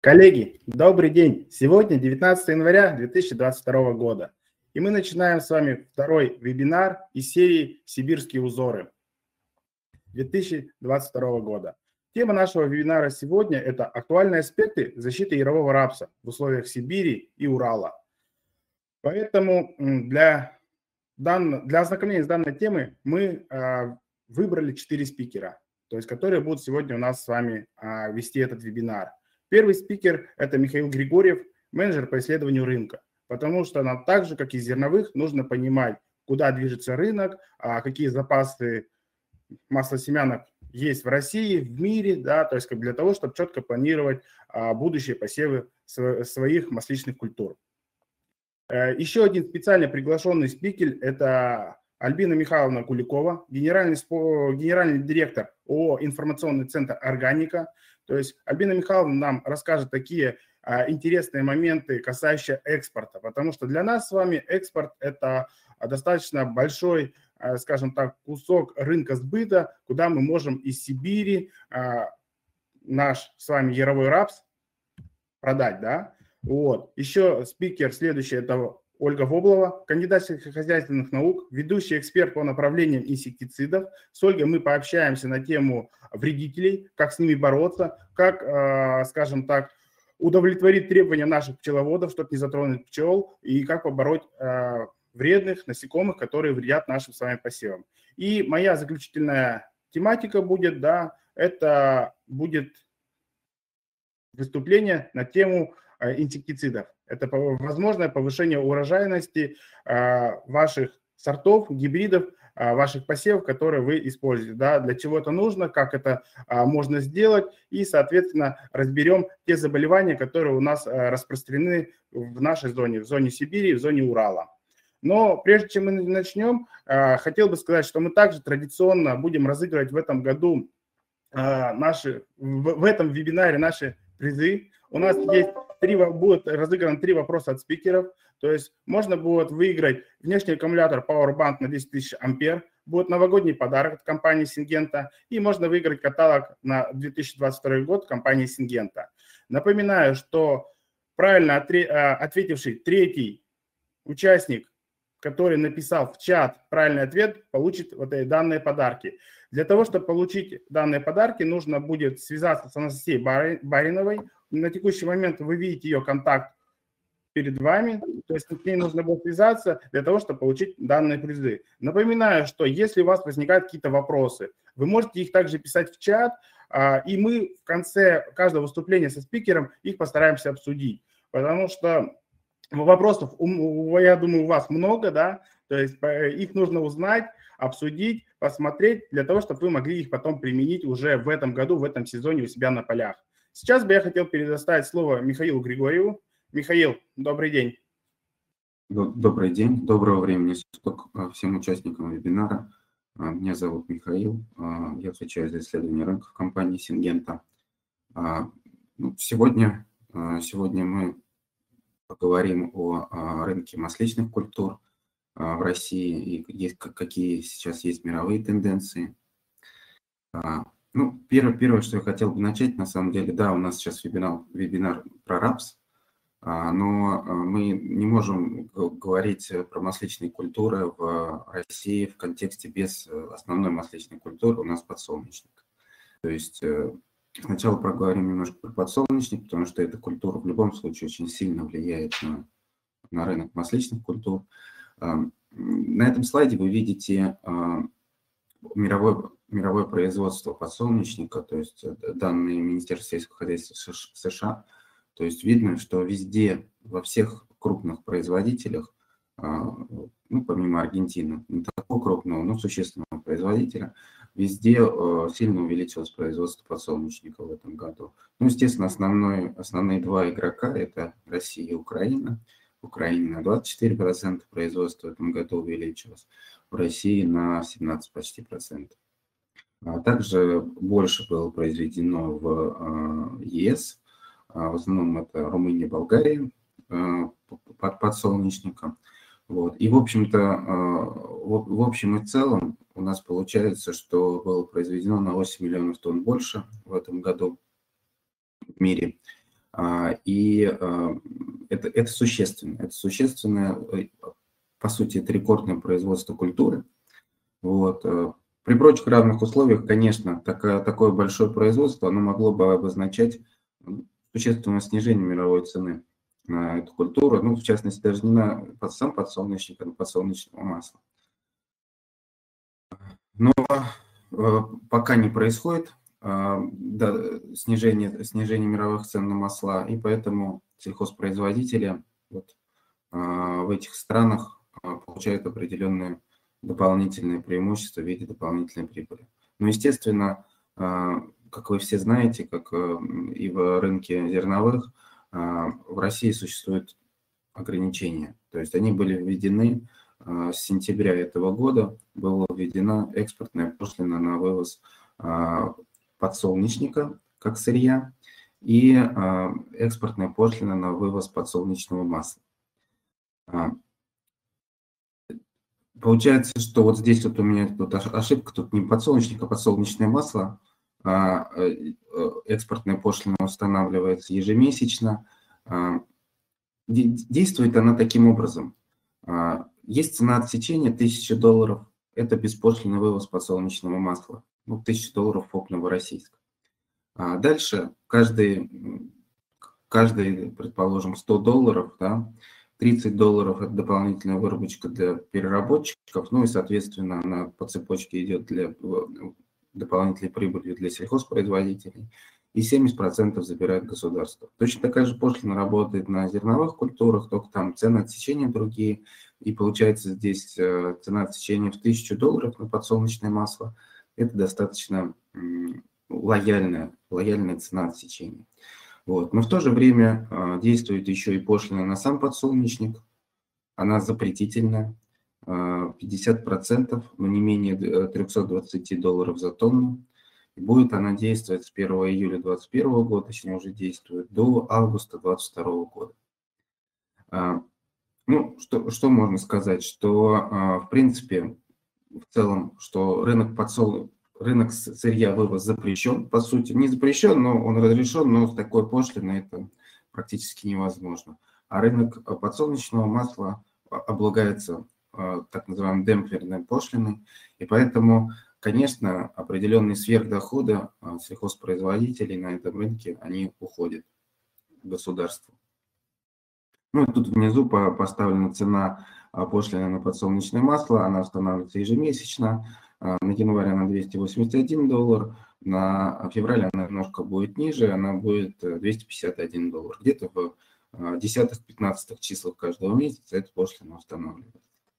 Коллеги, добрый день! Сегодня 19 января 2022 года, и мы начинаем с вами второй вебинар из серии «Сибирские узоры» 2022 года. Тема нашего вебинара сегодня – это актуальные аспекты защиты ярового рапса в условиях Сибири и Урала. Поэтому для ознакомления с данной темой мы выбрали 4 спикера, то есть которые будут сегодня у нас с вами вести этот вебинар. Первый спикер – это Михаил Григорьев, менеджер по исследованию рынка, потому что нам так же, как и зерновых, нужно понимать, куда движется рынок, какие запасы маслосемянок есть в России, в мире, да, то есть для того, чтобы четко планировать будущие посевы своих масличных культур. Еще один специально приглашенный спикер – это Альбина Михайловна Куликова, генеральный директор ООО «Информационный центр «Органика». То есть Альбина Михайловна нам расскажет такие интересные моменты, касающиеся экспорта, потому что для нас с вами экспорт – это достаточно большой, скажем так, кусок рынка сбыта, куда мы можем из Сибири наш с вами яровой рапс продать, да. Вот. Еще спикер следующий – это Ольга Воблова, кандидат сельскохозяйственных наук, ведущий эксперт по направлениям инсектицидов. С Ольгой мы пообщаемся на тему вредителей, как с ними бороться, как, скажем так, удовлетворить требования наших пчеловодов, чтобы не затронуть пчел, и как побороть вредных насекомых, которые вредят нашим с вами посевам. И моя заключительная тематика будет, да, это будет выступление на тему инсектицидов. Это возможное повышение урожайности ваших сортов, гибридов, ваших посевов, которые вы используете. Да, для чего это нужно, как это можно сделать, и, соответственно, разберем те заболевания, которые у нас распространены в нашей зоне, в зоне Сибири, в зоне Урала. Но прежде чем мы начнем, хотел бы сказать, что мы также традиционно будем разыгрывать в этом году в этом вебинаре наши призы. У нас есть будут разыграны 3 вопроса от спикеров. То есть можно будет выиграть внешний аккумулятор Powerbank на 10 000 ампер, будет новогодний подарок от компании Syngenta, и можно выиграть каталог на 2022 год компании Syngenta. Напоминаю, что правильно ответивший третий участник, который написал в чат правильный ответ, получит вот эти данные подарки. Для того, чтобы получить данные подарки, нужно будет связаться с Анастасией Бариновой. На текущий момент вы видите ее контакт перед вами, то есть с ней нужно будет связаться для того, чтобы получить данные призы. Напоминаю, что если у вас возникают какие-то вопросы, вы можете их также писать в чат, и мы в конце каждого выступления со спикером их постараемся обсудить, потому что вопросов, я думаю, у вас много, да, то есть их нужно узнать, обсудить, посмотреть, для того, чтобы вы могли их потом применить уже в этом году, в этом сезоне у себя на полях. Сейчас бы я хотел предоставить слово Михаилу Григорьеву. Михаил, добрый день. Добрый день, доброго времени суток всем участникам вебинара. Меня зовут Михаил, я отвечаю за исследование рынка в компании Syngenta. Сегодня мы поговорим о рынке масличных культур в России и какие сейчас есть мировые тенденции. Первое, что я хотел бы начать, на самом деле, да, у нас сейчас вебинар про рапс, но мы не можем говорить про масличные культуры в России в контексте без основной масличной культуры, у нас подсолнечник. То есть сначала проговорим немножко про подсолнечник, потому что эта культура в любом случае очень сильно влияет на рынок масличных культур. На этом слайде вы видите мировое производство подсолнечника, то есть данные Министерства сельского хозяйства США. То есть видно, что везде, во всех крупных производителях, помимо Аргентины, не такого крупного, но существенного производителя, везде сильно увеличилось производство подсолнечника в этом году. Естественно, основные 2 игрока – это Россия и Украина. В Украине на 24% производства в этом году увеличилось, в России на 17 почти процентов. Также больше было произведено в ЕС, в основном это Румыния, Болгария, подсолнечника. Вот. И, в общем-то, в общем и целом у нас получается, что было произведено на 8 миллионов тонн больше в этом году в мире. Это существенно. Это существенно, по сути, это рекордное производство культуры. Вот. При прочих равных условиях, конечно, такое большое производство, оно могло бы обозначать существенное снижение мировой цены на эту культуру, ну, в частности, даже не на сам подсолнечник, а на подсолнечное масло. Но пока не происходит снижение мировых цен на масла, и поэтому сельхозпроизводители в этих странах получают определенные дополнительные преимущества в виде дополнительной прибыли. Но, естественно, как вы все знаете, как и в рынке зерновых, в России существуют ограничения. То есть они были введены с сентября этого года, была введена экспортная пошлина на вывоз подсолнечника как сырья и экспортная пошлина на вывоз подсолнечного масла. Получается, что вот здесь вот у меня тут ошибка, тут не подсолнечник, а подсолнечное масло. Экспортная пошлина устанавливается ежемесячно. Действует она таким образом. Есть цена отсечения $1000. Это беспошлинный вывоз подсолнечного масла. Ну, $1000 ФОП Новороссийск. Дальше каждый, предположим, $100, да, $30 – это дополнительная выручка для переработчиков, ну и, соответственно, она по цепочке идет для дополнительной прибыли для сельхозпроизводителей, и 70% забирает государство. Точно такая же пошлина работает на зерновых культурах, только там цены отсечения другие, и получается здесь цена отсечения в $1000 на подсолнечное масло. Это достаточно лояльная цена отсечения. Вот. Но в то же время действует еще и пошлина на сам подсолнечник. Она запретительная, 50%, но не менее $320 за тонну. И будет она действовать с 1 июля 2021 года, точнее уже действует, до августа 2022 года. Ну, что можно сказать? Что, в принципе, в целом, что рынок сырья вывоз запрещен, по сути, не запрещен, но он разрешен, но с такой пошлиной это практически невозможно. А рынок подсолнечного масла облагается так называемой демпферной пошлиной, и поэтому, конечно, определенные сверхдоходы сельхозпроизводителей на этом рынке, они уходят в государство. Ну, тут внизу поставлена цена пошлины на подсолнечное масло, она устанавливается ежемесячно. На январь она $281, на февраль она немножко будет ниже, она будет $251. Где-то в 10-15 числах каждого месяца эта пошлина устанавливается.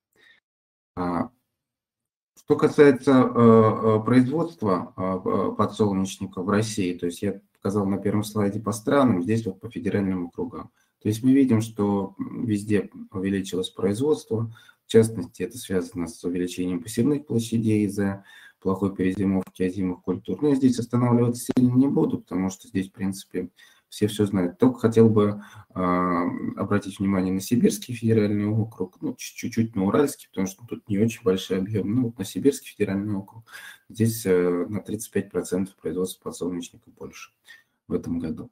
Что касается производства подсолнечника в России, то есть я показал на первом слайде по странам, здесь вот по федеральным округам. То есть мы видим, что везде увеличилось производство, в частности, это связано с увеличением посевных площадей из-за плохой перезимовки озимых культур. Но я здесь останавливаться сильно не буду, потому что здесь, в принципе, все знают. Только хотел бы обратить внимание на Сибирский федеральный округ, ну, чуть-чуть на Уральский, потому что тут не очень большой объем. Ну, вот на Сибирский федеральный округ здесь на 35% производства подсолнечника больше в этом году.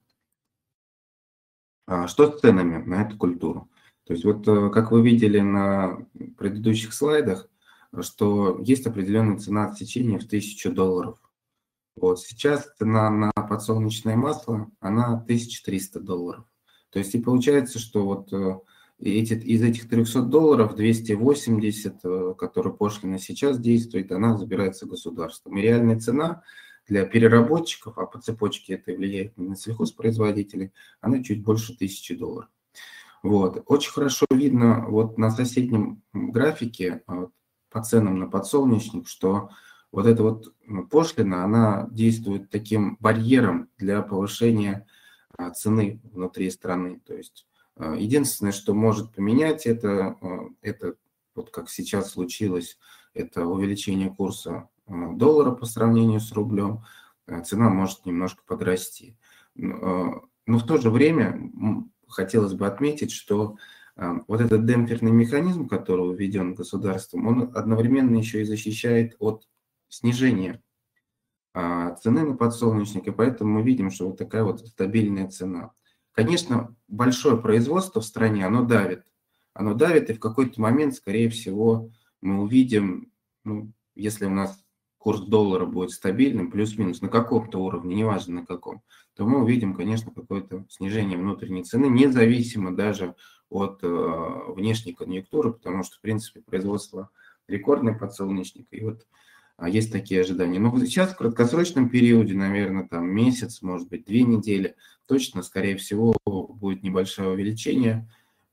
Что с ценами на эту культуру? То есть вот как вы видели на предыдущих слайдах, что есть определенная цена отсечения в $1000. Вот сейчас цена на подсолнечное масло, она $1300. То есть и получается, что вот из этих $300 280, которые пошлина сейчас действует, она забирается государством. И реальная цена для переработчиков, а по цепочке это влияет на сельхозпроизводителей, она чуть больше $1000. Вот. Очень хорошо видно вот на соседнем графике по ценам на подсолнечник, что вот эта вот пошлина, она действует таким барьером для повышения цены внутри страны. То есть единственное, что может поменять это вот как сейчас случилось, это увеличение курса доллара по сравнению с рублем, цена может немножко подрасти. Но в то же время хотелось бы отметить, что вот этот демпферный механизм, который введен государством, он одновременно еще и защищает от снижения цены на подсолнечник, и поэтому мы видим, что вот такая вот стабильная цена. Конечно, большое производство в стране, оно давит. Оно давит, и в какой-то момент, скорее всего, мы увидим, ну, если у нас курс доллара будет стабильным, плюс-минус на каком-то уровне, неважно на каком, то мы увидим, конечно, какое-то снижение внутренней цены, независимо даже от внешней конъюнктуры, потому что, в принципе, производство рекордное подсолнечника, и вот есть такие ожидания. Но вот сейчас в краткосрочном периоде, наверное, там месяц, может быть, 2 недели, точно, скорее всего, будет небольшое увеличение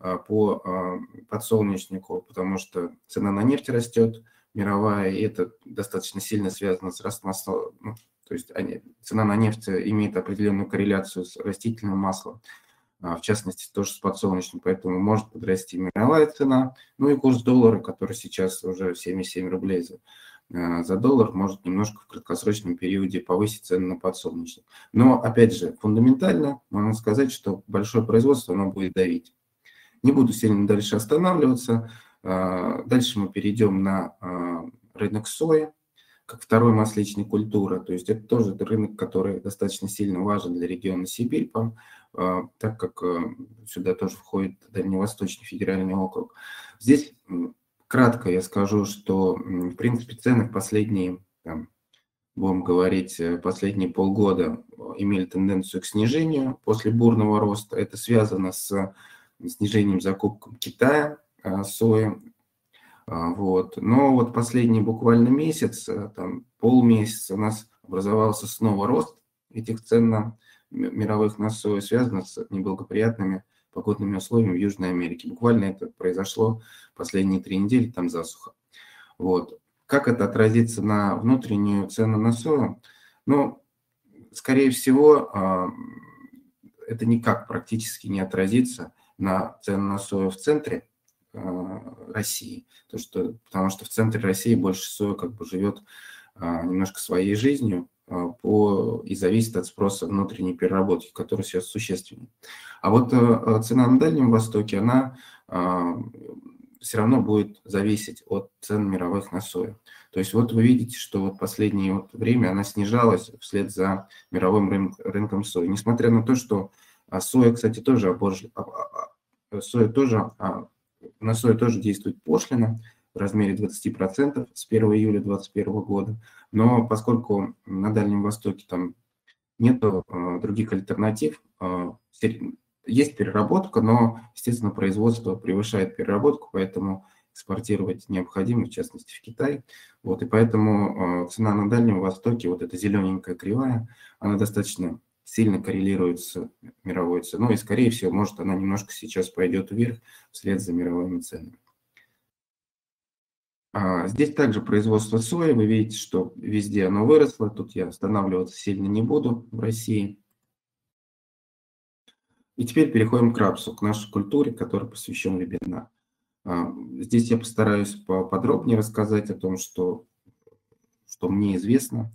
по подсолнечнику, потому что цена на нефть растет, мировая, и это достаточно сильно связано с ростом масла. Ну, то есть цена на нефть имеет определенную корреляцию с растительным маслом, в частности, тоже с подсолнечным, поэтому может подрасти мировая цена. Ну и курс доллара, который сейчас уже 77 рублей за доллар, может немножко в краткосрочном периоде повысить цены на подсолнечник. Но, опять же, фундаментально можно сказать, что большое производство оно будет давить. Не буду сильно дальше останавливаться. Дальше мы перейдем на рынок сои, как второй масличной культуры. То есть это тоже рынок, который достаточно сильно важен для региона Сибирь, так как сюда тоже входит Дальневосточный федеральный округ. Здесь кратко я скажу, что, в принципе, цены в последние, будем говорить, последние полгода имели тенденцию к снижению после бурного роста. Это связано с снижением закупок Китая сои. Вот. Но вот последний буквально месяц, там, полмесяца у нас образовался снова рост этих цен мировых на сою, связано с неблагоприятными погодными условиями в Южной Америке. Буквально это произошло последние 3 недели, там засуха. Вот. Как это отразится на внутреннюю цену на сою? Ну, скорее всего, это никак практически не отразится на цену на сою в центре России, потому что в центре России больше соя как бы живет немножко своей жизнью и зависит от спроса внутренней переработки, который сейчас существеннее. А вот цена на Дальнем Востоке, она все равно будет зависеть от цен мировых на сою. То есть вот вы видите, что вот последнее время она снижалась вслед за мировым рынком сои. Несмотря на то, что соя, кстати, тоже на сою тоже действует пошлина в размере 20% с 1 июля 2021 года. Но поскольку на Дальнем Востоке там нет других альтернатив, есть переработка, но, естественно, производство превышает переработку, поэтому экспортировать необходимо, в частности, в Китай. Вот, и поэтому цена на Дальнем Востоке, вот эта зелененькая кривая, она достаточно сильно коррелирует с мировой ценой, и, скорее всего, может, она немножко сейчас пойдет вверх вслед за мировыми ценами. Здесь также производство сои. Вы видите, что везде оно выросло. Тут я останавливаться сильно не буду в России. И теперь переходим к рапсу, к нашей культуре, которой посвящен вебинар. Здесь я постараюсь поподробнее рассказать о том, что мне известно.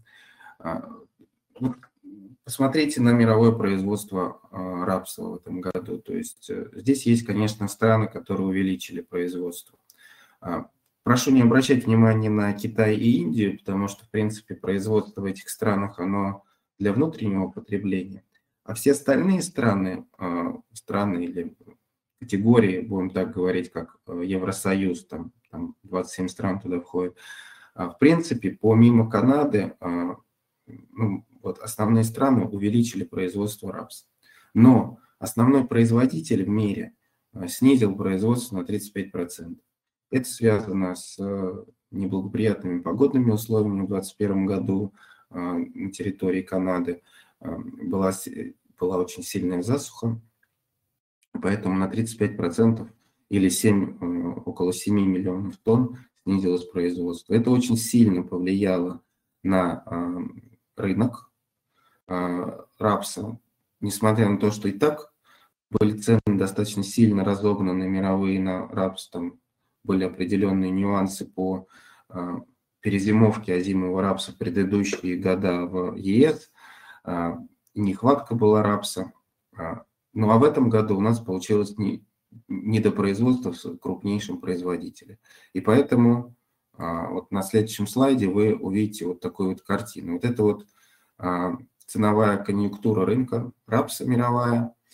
Посмотрите на мировое производство рапса в этом году. То есть здесь есть, конечно, страны, которые увеличили производство. Прошу не обращать внимания на Китай и Индию, потому что, в принципе, производство в этих странах, оно для внутреннего потребления. А все остальные страны или категории, будем так говорить, как Евросоюз, там 27 стран туда входит, в принципе, помимо Канады, вот основные страны увеличили производство рапса. Но основной производитель в мире снизил производство на 35%. Это связано с неблагоприятными погодными условиями в 2021 году на территории Канады. Была очень сильная засуха, поэтому на 35% или около 7 миллионов тонн снизилось производство. Это очень сильно повлияло на рынок рапса, несмотря на то, что и так были цены достаточно сильно разогнаны мировые на рапс, там были определенные нюансы по перезимовке озимого рапса в предыдущие года в ЕС, нехватка была рапса. Ну а в этом году у нас получилось недопроизводство в крупнейшем производителе. И поэтому вот на следующем слайде вы увидите вот такую вот картину. Вот это вот ценовая конъюнктура рынка рапса мировая.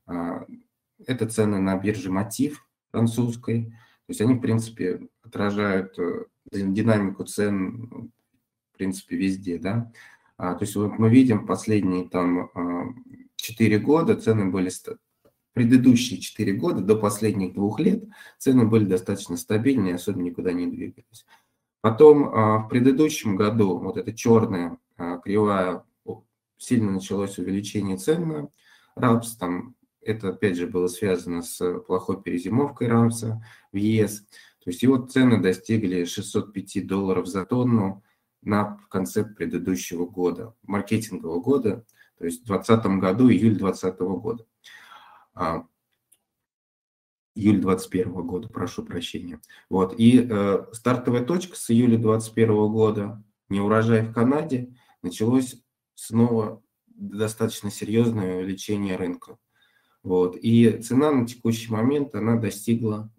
Это цены на бирже Мотив французской. То есть они, в принципе, отражают динамику цен, в принципе, везде, да. То есть вот мы видим последние там 4 года цены были, предыдущие 4 года до последних 2 лет цены были достаточно стабильные, особенно никуда не двигались. Потом в предыдущем году вот эта черная кривая, сильно началось увеличение цен на рапс, там это опять же было связано с плохой перезимовкой рапса в ЕС. То есть его цены достигли $605 за тонну в конце предыдущего года, маркетингового года, то есть в 2020 году, июль 2020 года. Июль 2021 года, прошу прощения. Вот. И стартовая точка с июля 2021 года, неурожай в Канаде, началось снова достаточно серьезное увеличение рынка. Вот. И цена на текущий момент она достигла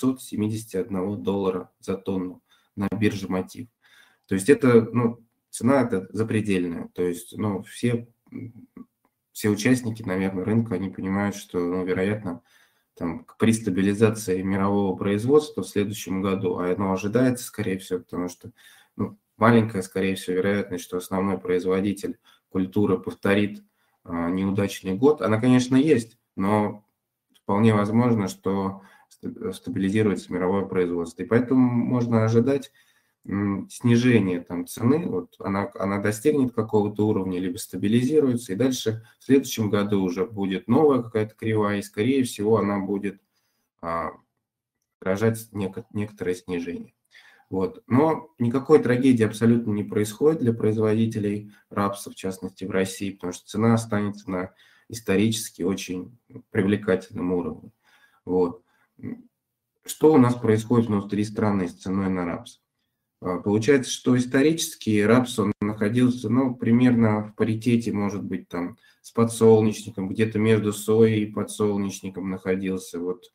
$871 за тонну на бирже Мотив. То есть это, цена это запредельная. То есть, все участники, наверное, рынка, они понимают, что, вероятно, там, при стабилизации мирового производства в следующем году, а оно ожидается, скорее всего, потому что маленькая, скорее всего, вероятность, что основной производитель культуры повторит неудачный год. Она, конечно, есть, но вполне возможно, что стабилизируется мировое производство. И поэтому можно ожидать снижение там цены, вот она достигнет какого-то уровня, либо стабилизируется, и дальше в следующем году уже будет новая какая-то кривая, и скорее всего она будет отражать некоторое снижение. Вот. Но никакой трагедии абсолютно не происходит для производителей рапса, в частности в России, потому что цена останется на исторически очень привлекательном уровне. Вот. Что у нас происходит внутри страны с ценой на рапс? Получается, что исторически рапс он находился, примерно в паритете, может быть, там с подсолнечником, где-то между соей и подсолнечником находился вот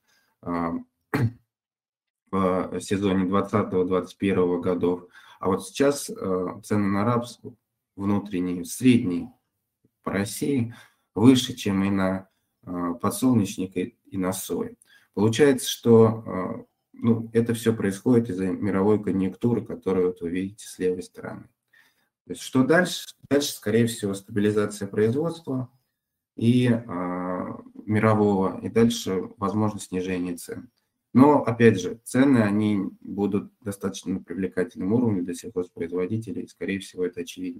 в сезоне 2020-2021 годов. А вот сейчас цены на рапс внутренние, средние по России выше, чем и на подсолнечник и на сою. Получается, что это все происходит из-за мировой конъюнктуры, которую вот вы видите с левой стороны. То есть что дальше? Дальше, скорее всего, стабилизация производства и мирового, и дальше возможно снижение цен. Но, опять же, цены, они будут достаточно на привлекательном уровне для сельхозпроизводителей, скорее всего, это очевидно.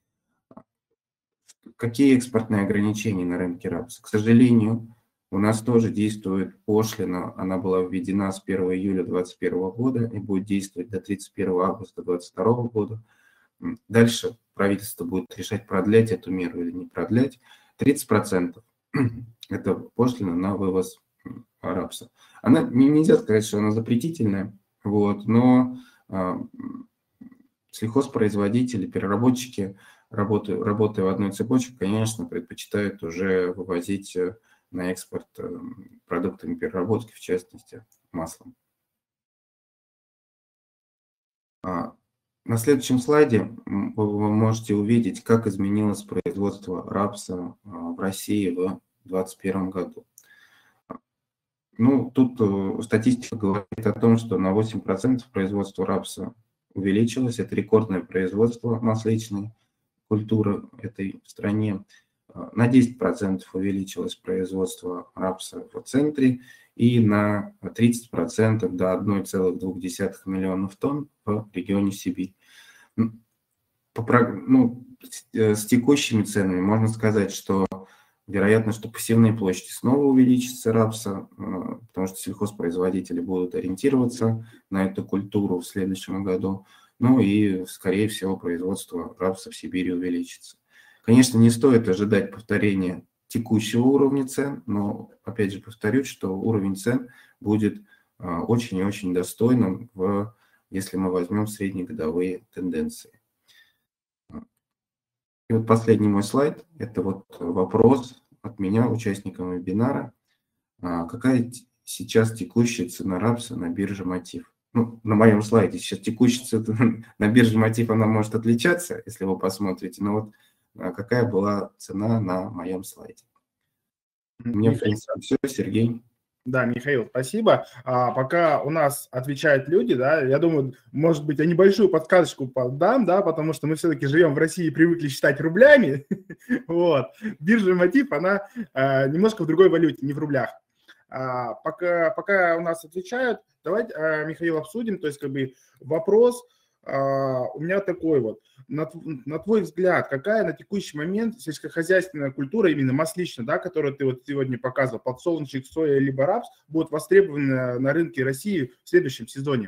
Какие экспортные ограничения на рынке рапса? К сожалению, у нас тоже действует пошлина, она была введена с 1 июля 2021 года и будет действовать до 31 августа 2022 года. Дальше правительство будет решать, продлять эту меру или не продлять. 30% это пошлина на вывоз рапса. Она, нельзя сказать, что она запретительная, вот, но сельхозпроизводители, переработчики, работая в одной цепочке, конечно, предпочитают уже вывозить на экспорт продуктами переработки, в частности, маслом. На следующем слайде вы можете увидеть, как изменилось производство рапса в России в 2021 году. Тут статистика говорит о том, что на 8% производство рапса увеличилось. Это рекордное производство масличной культуры этой стране. На 10% увеличилось производство рапса в центре и на 30% до 1,2 миллионов тонн в регионе Сибирь. С текущими ценами можно сказать, что вероятно, что посевные площади снова увеличатся рапса, потому что сельхозпроизводители будут ориентироваться на эту культуру в следующем году. И, скорее всего, производство рапса в Сибири увеличится. Конечно, не стоит ожидать повторения текущего уровня цен, но, опять же, повторюсь, что уровень цен будет очень и очень достойным, если мы возьмем среднегодовые тенденции. И вот последний мой слайд – это вот вопрос от меня, участникам вебинара. Какая сейчас текущая цена рапса на бирже Мотив? На моем слайде сейчас текущая цена на бирже Мотив, она может отличаться, если вы посмотрите, но вот какая была цена на моем слайде. У меня, в принципе, все, Сергей. Да, Михаил, спасибо. Пока у нас отвечают люди, да, я думаю, может быть, я небольшую подсказочку подам, да, потому что мы все-таки живем в России и привыкли считать рублями. Вот. Биржа Мотив, она немножко в другой валюте, не в рублях. Пока у нас отвечают, давайте, Михаил, обсудим. То есть, как бы вопрос у меня такой вот. На твой взгляд, какая на текущий момент сельскохозяйственная культура, именно масличная, да, которую ты вот сегодня показывал, подсолнечник, соя либо рапс, будет востребованы на рынке России в следующем сезоне?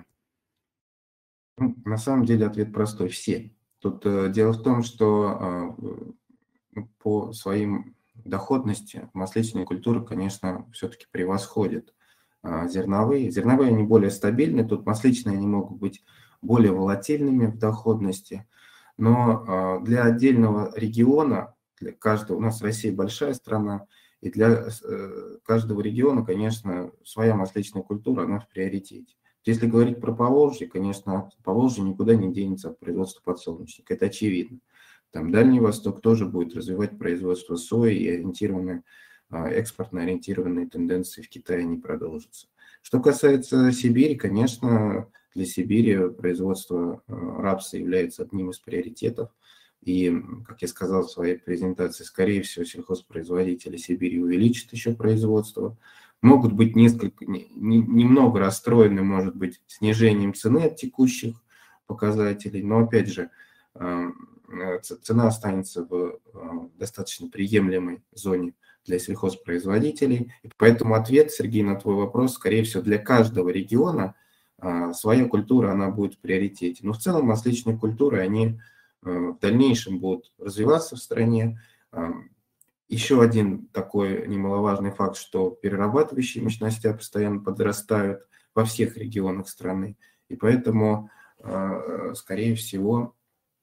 На самом деле ответ простой – все. Тут дело в том, что по своим доходности масличные культуры, конечно, все-таки превосходят зерновые. Зерновые они более стабильны, тут масличные они могут быть более волатильными в доходности. Но для отдельного региона, для каждого, у нас Россия большая страна, и для каждого региона, конечно, своя масличная культура, она в приоритете. Если говорить про Поволжье, конечно, Поволжье никуда не денется от производства подсолнечника, это очевидно. Там Дальний Восток тоже будет развивать производство сои, и экспортно ориентированные тенденции в Китае не продолжатся. Что касается Сибири, конечно, для Сибири производство рапса является одним из приоритетов. И, как я сказал в своей презентации, скорее всего, сельхозпроизводители Сибири увеличат еще производство. Могут быть немного расстроены, может быть, снижением цены от текущих показателей, но, опять же, цена останется в достаточно приемлемой зоне для сельхозпроизводителей. И поэтому ответ, Сергей, на твой вопрос, скорее всего, для каждого региона своя культура, она будет в приоритете. Но в целом масличные культуры, они в дальнейшем будут развиваться в стране. Еще один такой немаловажный факт, что перерабатывающие мощности постоянно подрастают во всех регионах страны. И поэтому, скорее всего,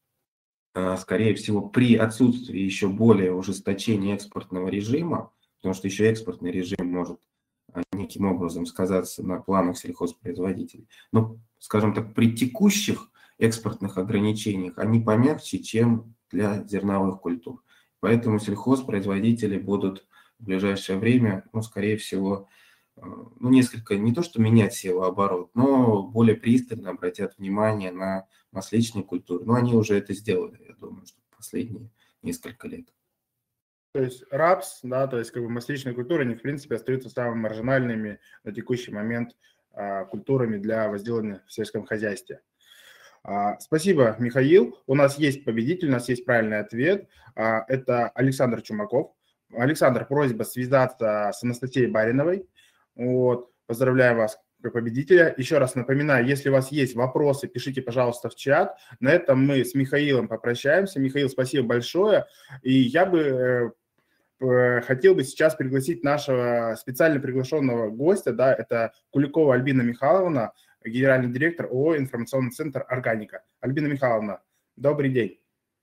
при отсутствии еще более ужесточения экспортного режима, потому что еще экспортный режим может неким образом сказаться на планах сельхозпроизводителей, но, скажем так, при текущих экспортных ограничениях они помягче, чем для зерновых культур. Поэтому сельхозпроизводители будут в ближайшее время, скорее всего, несколько, не то что менять севооборот, но более пристально обратят внимание на масличные культуры. Но они уже это сделали, я думаю, что последние несколько лет. То есть рапс, да, то есть как бы масличные культуры, они в принципе остаются самыми маржинальными на текущий момент культурами для возделывания в сельском хозяйстве. Спасибо, Михаил. У нас есть победитель, у нас есть правильный ответ. Это Александр Чумаков. Александр, просьба связаться с Анастасией Бариновой. Вот. Поздравляю вас как победителя. Еще раз напоминаю, если у вас есть вопросы, пишите, пожалуйста, в чат. На этом мы с Михаилом попрощаемся. Михаил, спасибо большое. И я бы хотел бы сейчас пригласить нашего специально приглашенного гостя, да, это Куликова Альбина Михайловна, генеральный директор ООО «Информационный центр «Органика». Альбина Михайловна, добрый день.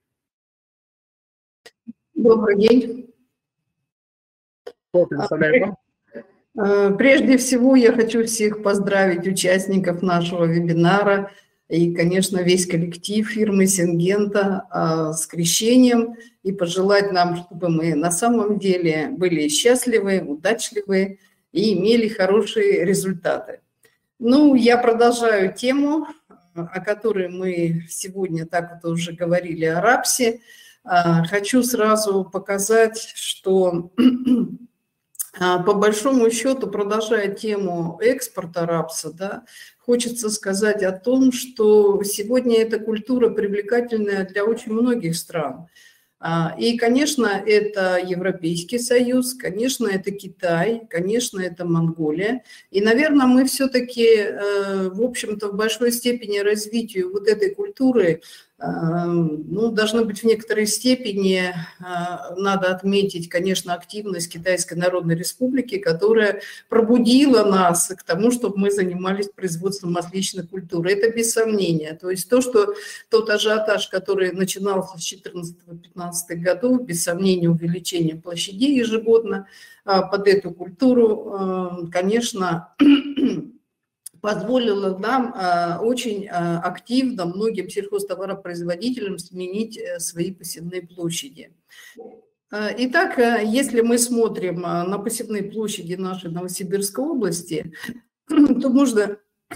Добрый день. Представляю вам. Прежде всего, я хочу всех поздравить участников нашего вебинара и, конечно, весь коллектив фирмы Сингента с крещением и пожелать нам, чтобы мы на самом деле были счастливы, удачливы и имели хорошие результаты. Я продолжаю тему, о которой мы сегодня так вот уже говорили, о рапсе. Хочу сразу показать, что по большому счету, продолжая тему экспорта рапса, да, хочется сказать о том, что сегодня эта культура привлекательная для очень многих стран. И, конечно, это Европейский Союз, конечно, это Китай, конечно, это Монголия. И, наверное, мы все-таки, в общем-то, в большой степени развитию вот этой культуры, должны быть в некоторой степени, надо отметить, конечно, активность Китайской Народной Республики, которая пробудила нас к тому, чтобы мы занимались производством масличной культуры. Это без сомнения. То есть тот ажиотаж, который начинался с 2014-2015 годов, без сомнения, увеличение площадей ежегодно под эту культуру, конечно, позволило нам очень активно многим сельхозтоваропроизводителям сменить свои посевные площади. Итак, если мы смотрим на посевные площади нашей Новосибирской области, то можно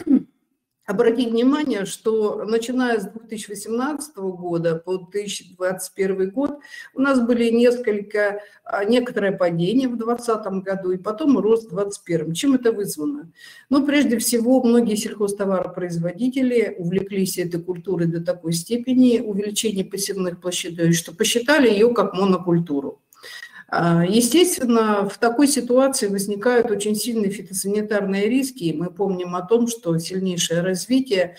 обратить внимание, что начиная с 2018 года по 2021 год у нас были некоторое падение в 2020 году и потом рост в 2021. Чем это вызвано? Ну, прежде всего, многие сельхозтоваропроизводители увлеклись этой культурой до такой степени увеличения посевных площадей, что посчитали ее как монокультуру. Естественно, в такой ситуации возникают очень сильные фитосанитарные риски. Мы помним о том, что сильнейшее развитие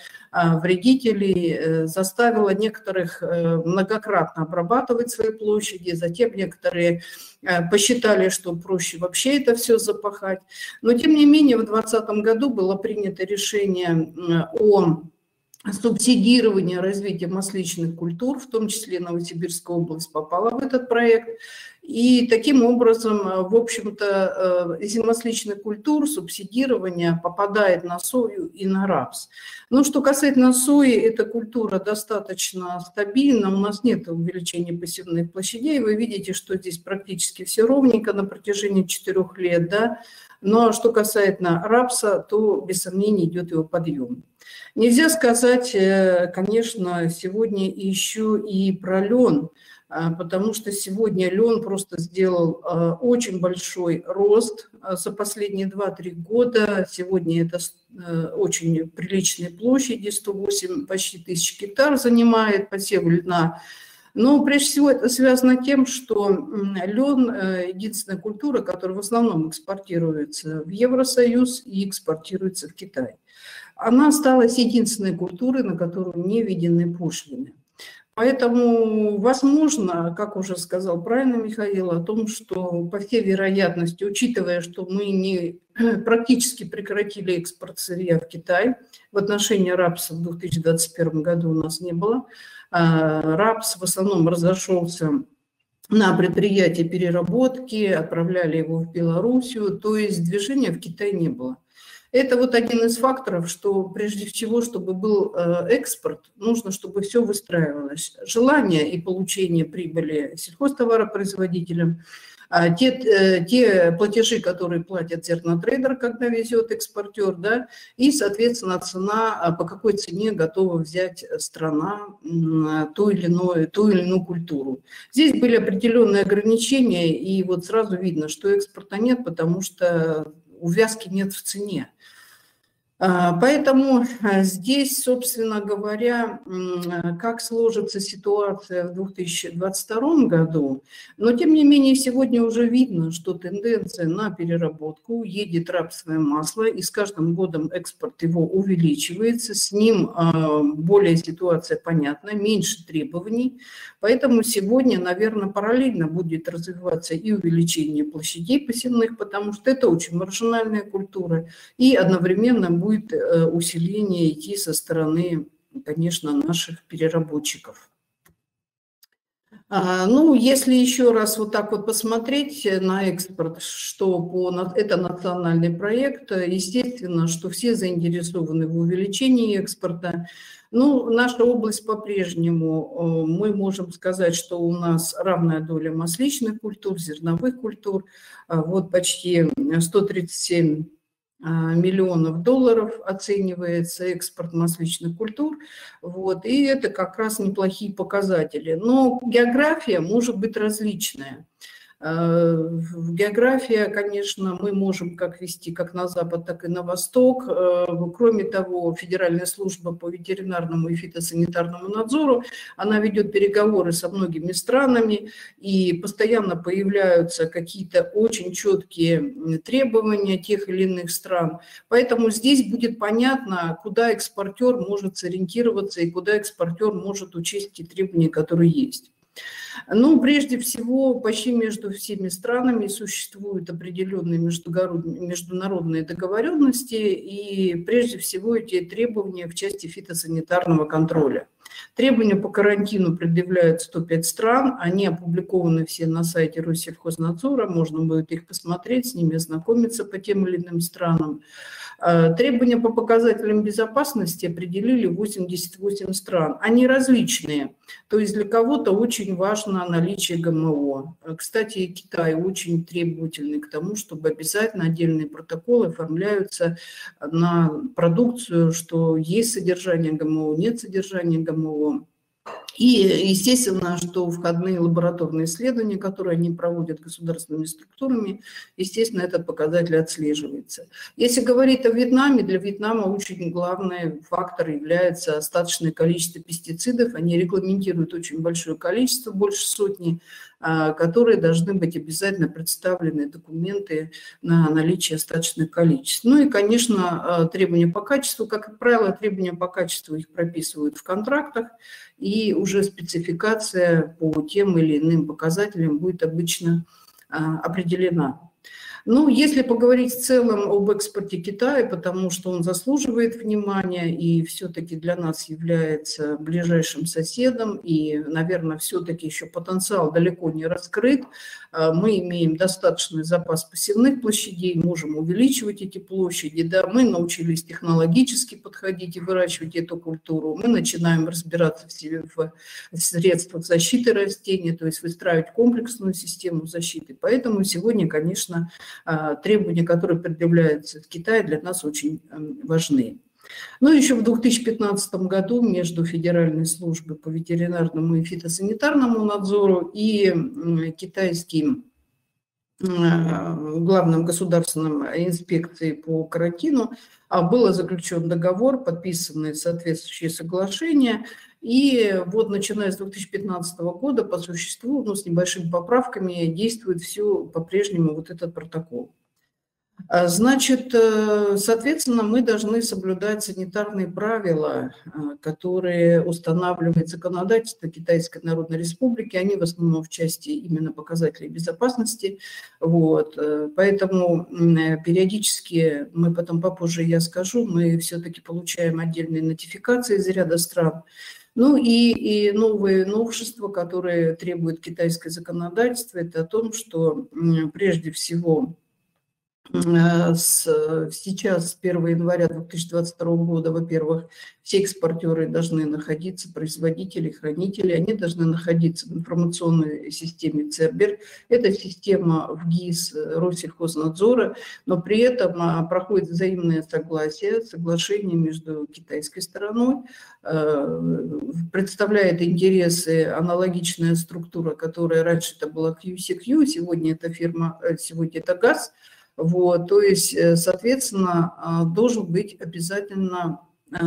вредителей заставило некоторых многократно обрабатывать свои площади, затем некоторые посчитали, что проще вообще это все запахать. Но, тем не менее, в 2020 году было принято решение о субсидирование развития масличных культур, в том числе Новосибирская область попала в этот проект. И таким образом, в общем-то, из масличных культур субсидирование попадает на сою и на рапс. Но что касательно сои, эта культура достаточно стабильна, у нас нет увеличения посевных площадей. Вы видите, что здесь практически все ровненько на протяжении 4 лет, да? Но что касательно рапса, то без сомнений идет его подъем. Нельзя сказать, конечно, сегодня еще и про лен, потому что сегодня лен просто сделал очень большой рост за последние 2-3 года. Сегодня это очень приличные площади, 108 почти тысяч гектар занимает посев льна. Но прежде всего это связано с тем, что лен – единственная культура, которая в основном экспортируется в Евросоюз и экспортируется в Китай. Она осталась единственной культурой, на которую не введены пошлины. Поэтому, возможно, как уже сказал правильно Михаил, о том, что по всей вероятности, учитывая, что мы практически прекратили экспорт сырья в Китай, в отношении рапса в 2021 году у нас не было, рапс в основном разошелся на предприятия переработки, отправляли его в Белоруссию, то есть движения в Китай не было. Это вот один из факторов, что прежде всего, чтобы был экспорт, нужно, чтобы все выстраивалось. Желание и получение прибыли сельхозтоваропроизводителям, те платежи, которые платят зернотрейдер, когда везет экспортер, да, и, соответственно, цена, по какой цене готова взять страна ту или иную культуру. Здесь были определенные ограничения, и вот сразу видно, что экспорта нет, потому что увязки нет в цене. Поэтому здесь, собственно говоря, как сложится ситуация в 2022 году, но тем не менее сегодня уже видно, что тенденция на переработку, едет рапсовое масло, и с каждым годом экспорт его увеличивается, с ним более ситуация понятна, меньше требований, поэтому сегодня, наверное, параллельно будет развиваться и увеличение площадей посевных, потому что это очень маржинальная культура, и одновременно будет усиление идти со стороны, конечно, наших переработчиков. Ну, если еще раз вот так вот посмотреть на экспорт, что это национальный проект, естественно, что все заинтересованы в увеличении экспорта. Ну, наша область по-прежнему, мы можем сказать, что у нас равная доля масличных культур, зерновых культур, вот почти 137 миллионов долларов оценивается экспорт масличных культур, вот, и это как раз неплохие показатели. Но география может быть различная. География, конечно, мы можем как вести как на запад, так и на восток. Кроме того, Федеральная служба по ветеринарному и фитосанитарному надзору, она ведет переговоры со многими странами, и постоянно появляются какие-то очень четкие требования тех или иных стран. Поэтому здесь будет понятно, куда экспортер может сориентироваться и куда экспортер может учесть те требования, которые есть. Ну, прежде всего, почти между всеми странами существуют определенные международные договоренности, и прежде всего эти требования в части фитосанитарного контроля. Требования по карантину предъявляют 105 стран, они опубликованы все на сайте Россельхознадзора, можно будет их посмотреть, с ними ознакомиться по тем или иным странам. Требования по показателям безопасности определили 88 стран. Они различные. То есть для кого-то очень важно наличие ГМО. Кстати, Китай очень требовательный к тому, чтобы обязательно отдельные протоколы оформляются на продукцию, что есть содержание ГМО, нет содержания ГМО. И, естественно, что входные лабораторные исследования, которые они проводят государственными структурами, естественно, этот показатель отслеживается. Если говорить о Вьетнаме, для Вьетнама очень главный фактор является остаточное количество пестицидов. Они регламентируют очень большое количество, больше сотни, которые должны быть обязательно представлены документы на наличие остаточных количеств. Ну и, конечно, требования по качеству. Как правило, требования по качеству их прописывают в контрактах, и уже спецификация по тем или иным показателям будет обычно определена. Ну, если поговорить в целом об экспорте Китая, потому что он заслуживает внимания и все-таки для нас является ближайшим соседом, и, наверное, все-таки еще потенциал далеко не раскрыт. Мы имеем достаточный запас посевных площадей, можем увеличивать эти площади. Да, мы научились технологически подходить и выращивать эту культуру. Мы начинаем разбираться в средствах защиты растений, то есть выстраивать комплексную систему защиты. Поэтому сегодня, конечно, требования, которые предъявляются в Китае, для нас очень важны. Ну, еще в 2015 году между Федеральной службой по ветеринарному и фитосанитарному надзору и китайским главным государственным инспекцией по карантину был заключен договор, подписаны соответствующие соглашения. И вот начиная с 2015 года по существу, ну, с небольшими поправками, действует все по-прежнему вот этот протокол. Значит, соответственно, мы должны соблюдать санитарные правила, которые устанавливает законодательство Китайской Народной Республики. Они в основном в части именно показателей безопасности. Вот. Поэтому периодически, мы потом попозже я скажу, мы все-таки получаем отдельные нотификации из ряда стран. Ну и новые новшества, которые требует китайское законодательство, это о том, что прежде всего сейчас, с 1 января 2022 года, во-первых, все экспортеры должны находиться, производители, хранители, они должны находиться в информационной системе ЦЕРБЕР. Это система в ГИС Россельхознадзора, но при этом проходит взаимное соглашение между китайской стороной, представляет интересы аналогичная структура, которая раньше это была QCQ, сегодня это фирма, сегодня это ГАЗ. Вот, то есть, соответственно, должен быть обязательно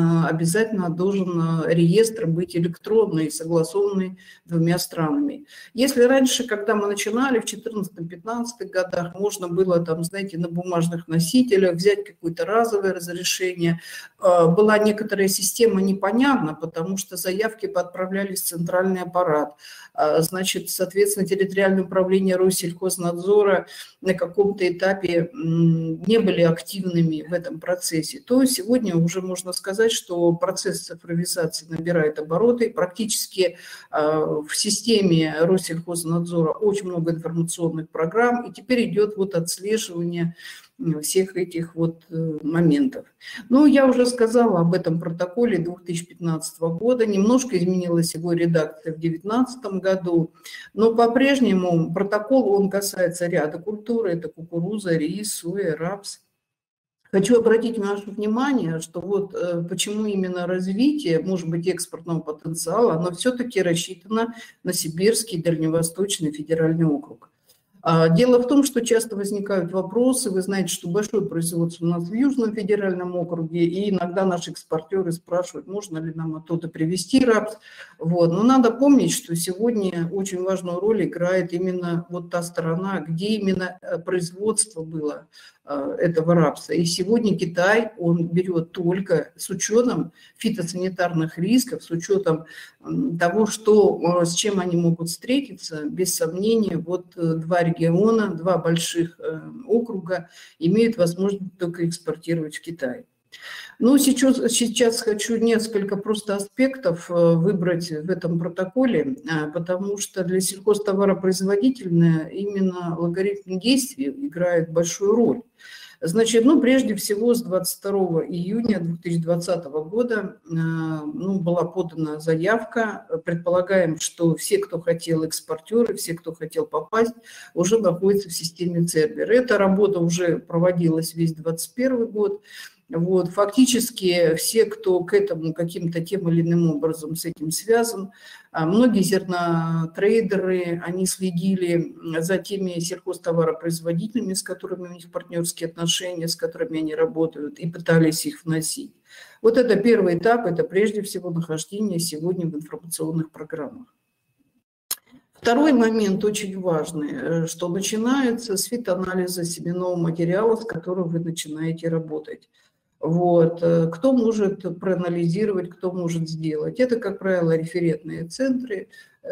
должен реестр быть электронный, согласованный двумя странами. Если раньше, когда мы начинали в 2014-2015 годах, можно было там, знаете, на бумажных носителях взять какое-то разовое разрешение, была некоторая система непонятна, потому что заявки отправлялись в центральный аппарат. Значит, соответственно, территориальное управление Россельхознадзора на каком-то этапе не были активными в этом процессе, то сегодня уже можно сказать, что процесс цифровизации набирает обороты. Практически в системе Россельхознадзора очень много информационных программ, и теперь идет вот отслеживание всех этих вот моментов. Ну, я уже сказала об этом протоколе 2015 года. Немножко изменилась его редакция в 2019 году, но по-прежнему протокол, он касается ряда культур. Это кукуруза, рис, соя, рапс. Хочу обратить ваше внимание, что вот почему именно развитие, может быть, экспортного потенциала, оно все-таки рассчитано на Сибирский Дальневосточный федеральный округ. Дело в том, что часто возникают вопросы, вы знаете, что большое производство у нас в Южном федеральном округе, и иногда наши экспортеры спрашивают, можно ли нам оттуда привезти рапс. Вот. Но надо помнить, что сегодня очень важную роль играет именно вот та сторона, где именно производство было этого рапса. И сегодня Китай, он берет только с учетом фитосанитарных рисков, с учетом того, что, с чем они могут встретиться, без сомнения, вот два региона, два больших округа имеют возможность только экспортировать в Китай. Ну, сейчас хочу несколько просто аспектов выбрать в этом протоколе, потому что для сельхозтоваропроизводителя именно логарифм действий играет большую роль. Значит, прежде всего, с 22 июня 2020 года была подана заявка. Предполагаем, что все, кто хотел, экспортеры, все, кто хотел попасть, уже находятся в системе Цербер. Эта работа уже проводилась весь 2021 год. Вот, фактически все, кто к этому каким-то тем или иным образом с этим связан, многие зернотрейдеры, они следили за теми сельхозтоваропроизводителями, с которыми у них партнерские отношения, с которыми они работают, и пытались их вносить. Вот это первый этап, это прежде всего нахождение сегодня в информационных программах. Второй момент очень важный, что начинается с фитоанализа семенного материала, с которым вы начинаете работать. Вот. Кто может проанализировать, кто может сделать? Это, как правило, референтные центры,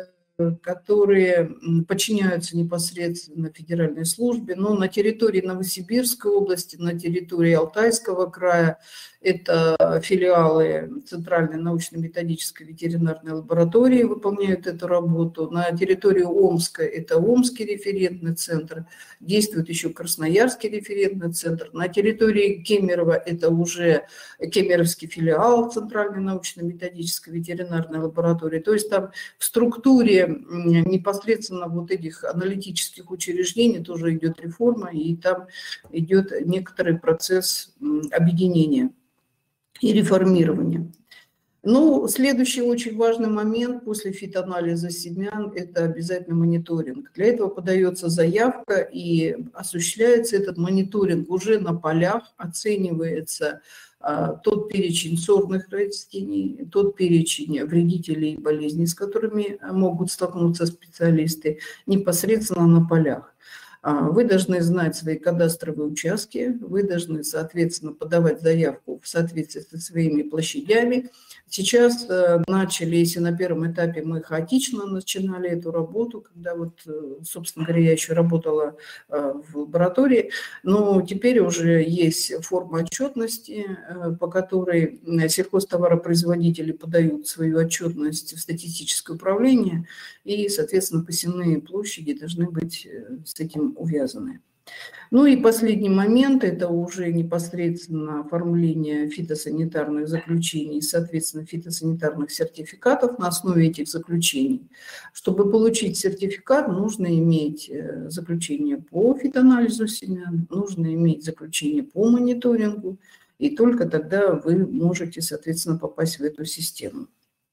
которые подчиняются непосредственно федеральной службе, но на территории Новосибирской области, на территории Алтайского края это филиалы Центральной научно-методической ветеринарной лаборатории выполняют эту работу. На территории Омска это Омский референтный центр, действует еще Красноярский референтный центр. На территории Кемерово это уже Кемеровский филиал Центральной научно-методической ветеринарной лаборатории. То есть там в структуре непосредственно вот этих аналитических учреждений тоже идет реформа, и там идет некоторый процесс объединения и реформирования. Следующий очень важный момент после фитоанализа семян – это обязательно мониторинг. Для этого подается заявка, и осуществляется этот мониторинг уже на полях, оценивается тот перечень сорных растений, тот перечень вредителей и болезней, с которыми могут столкнуться специалисты непосредственно на полях. Вы должны знать свои кадастровые участки, вы должны, соответственно, подавать заявку в соответствии со своими площадями. Сейчас начали, если на первом этапе мы хаотично начинали эту работу, когда собственно говоря, я еще работала в лаборатории, но теперь уже есть форма отчетности, по которой сельхозтоваропроизводители подают свою отчетность в статистическое управление, и, соответственно, посевные площади должны быть с этим увязаны. И последний момент – это уже непосредственно оформление фитосанитарных заключений, соответственно, фитосанитарных сертификатов на основе этих заключений. Чтобы получить сертификат, нужно иметь заключение по фитоанализу семян, нужно иметь заключение по мониторингу, и только тогда вы можете, соответственно, попасть в эту систему.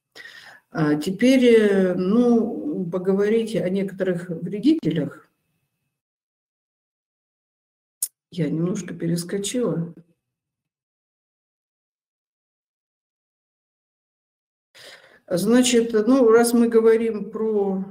Теперь, поговорить о некоторых вредителях. Я немножко перескочила. Значит, раз мы говорим про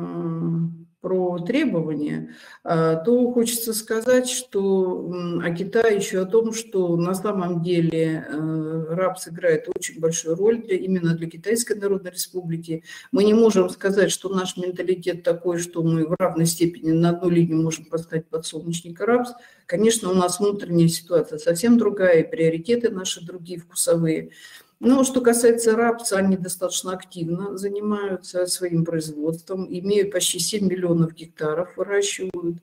требования, то хочется сказать, что о Китае еще о том, что на самом деле рапс играет очень большую роль именно для Китайской Народной Республики. Мы не можем сказать, что наш менталитет такой, что мы в равной степени на одну линию можем поставить подсолнечник и рапс. Конечно, у нас внутренняя ситуация совсем другая, и приоритеты наши другие, вкусовые. Но что касается рапса, они достаточно активно занимаются своим производством, имеют почти 7 миллионов гектаров, выращивают.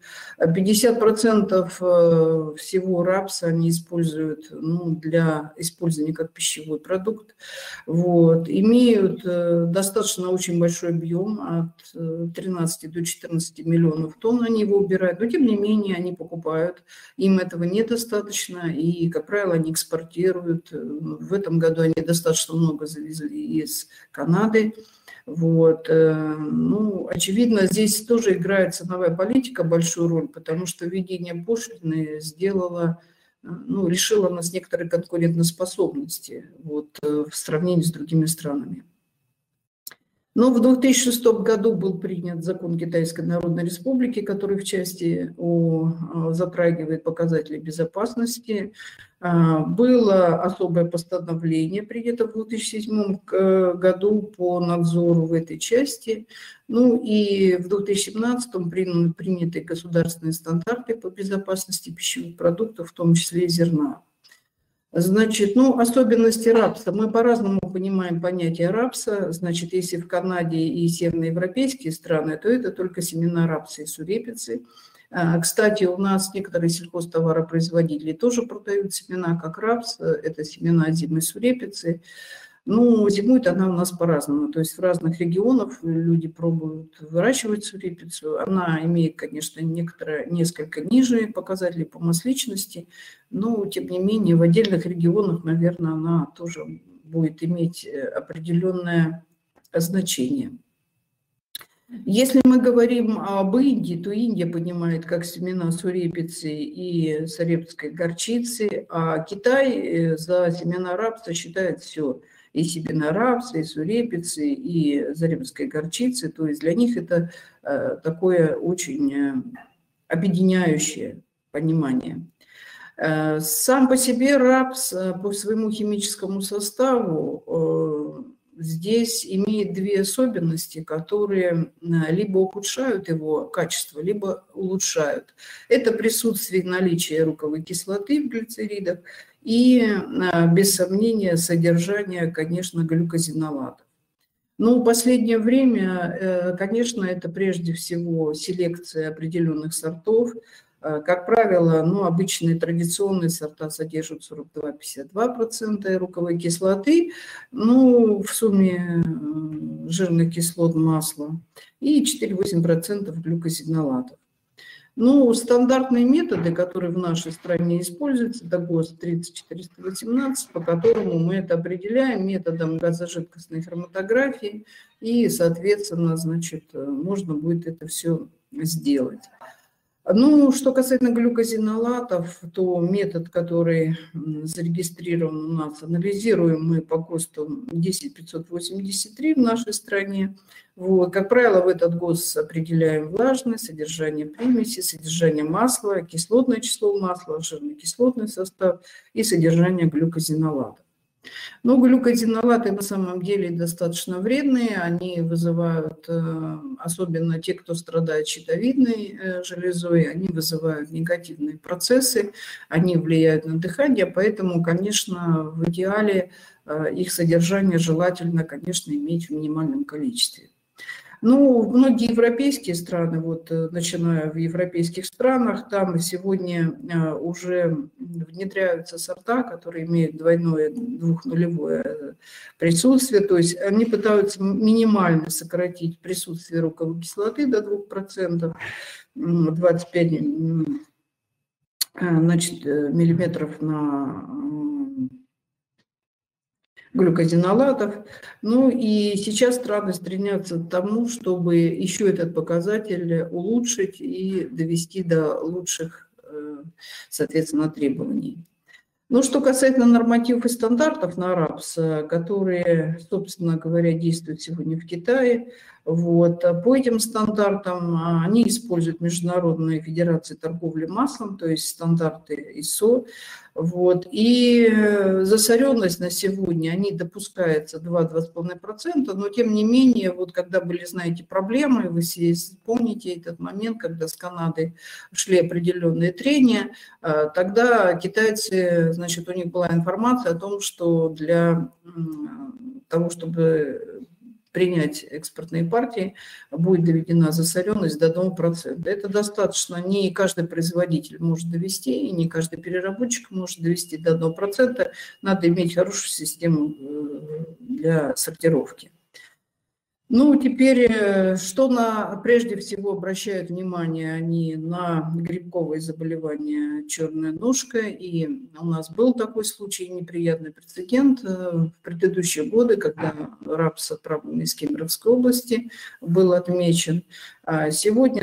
50% всего рапса они используют для использования как пищевой продукт. Имеют достаточно очень большой объем, от 13 до 14 миллионов тонн они его убирают, но тем не менее они покупают, им этого недостаточно, и, как правило, они экспортируют. В этом году они достаточно много завезли из Канады. Очевидно, здесь тоже играет ценовая политика большую роль, потому что введение пошлины лишило нас некоторой конкурентоспособности в сравнении с другими странами. Но в 2006 году был принят закон Китайской Народной Республики, который в части затрагивает показатели безопасности. Было особое постановление, принято в 2007 году по надзору в этой части. И в 2017 приняты государственные стандарты по безопасности пищевых продуктов, в том числе и зерна. Значит, особенности рапса. Мы по-разному понимаем понятие рапса. Значит, если в Канаде и северноевропейские страны, то это только семена рапса и сурепицы. Кстати, у нас некоторые сельхозтоваропроизводители тоже продают семена, как рапс, это семена зимой сурепицы. Ну, зимует она у нас по-разному, то есть в разных регионах люди пробуют выращивать сурепицу. Она имеет, конечно, несколько ниже показателей по масличности, но, тем не менее, в отдельных регионах, наверное, она тоже будет иметь определенное значение. Если мы говорим об Индии, то Индия понимает как семена сурепицы и сурепской горчицы, а Китай за семена рапса считает все. И семена рапса, и сурепицы, и зарепской горчицы. То есть для них это такое очень объединяющее понимание. Сам по себе рапс по своему химическому составу здесь имеет две особенности, которые либо ухудшают его качество, либо улучшают. Это присутствие и наличие руковой кислоты в глицеридах и, без сомнения, содержание, конечно, глюкозинолатов. Но в последнее время, конечно, это прежде всего селекция определенных сортов. Как правило, обычные традиционные сорта содержат 42-52% руковой кислоты, в сумме жирных кислот масла, и 4-8% глюкозинолатов. Стандартные методы, которые в нашей стране используются, это ГОСТ 30418, по которому мы это определяем методом газожидкостной хроматографии, и, соответственно, можно будет это все сделать. Что касательно глюкозинолатов, то метод, который зарегистрирован у нас, анализируем мы по ГОСТу 10583 в нашей стране. Как правило, в этот ГОСТ определяем влажность, содержание примеси, содержание масла, кислотное число масла, жирно-кислотный состав и содержание глюкозинолатов. Глюкозинолаты на самом деле достаточно вредные, они вызывают, особенно те, кто страдает щитовидной железой, они вызывают негативные процессы, они влияют на дыхание, поэтому, конечно, в идеале их содержание желательно, конечно, иметь в минимальном количестве. Многие европейские страны, начиная в европейских странах, там сегодня уже внедряются сорта, которые имеют двойное двухнулевое присутствие, то есть они пытаются минимально сократить присутствие руковой кислоты до 2%, 25 миллиметров на глюкозинолатов. И сейчас страны стремятся к тому, чтобы еще этот показатель улучшить и довести до лучших, соответственно, требований. Что касательно нормативов и стандартов на рапс, которые, собственно говоря, действуют сегодня в Китае, по этим стандартам они используют Международная федерация торговли маслом, то есть стандарты ISO. И засоренность на сегодня, они допускаются 2-2,5%, но тем не менее, когда были, знаете, проблемы, вы все помните этот момент, когда с Канадой шли определенные трения, тогда китайцы, у них была информация о том, что для того, чтобы принять экспортные партии, будет доведена засоренность до 1%. Это достаточно, не каждый производитель может довести, и не каждый переработчик может довести до 1%. Надо иметь хорошую систему для сортировки. Теперь, прежде всего обращают внимание они на грибковые заболевания черная ножка, и у нас был такой случай, неприятный прецедент в предыдущие годы, когда рапс, отправленный из Кемеровской области, был отмечен. Сегодня,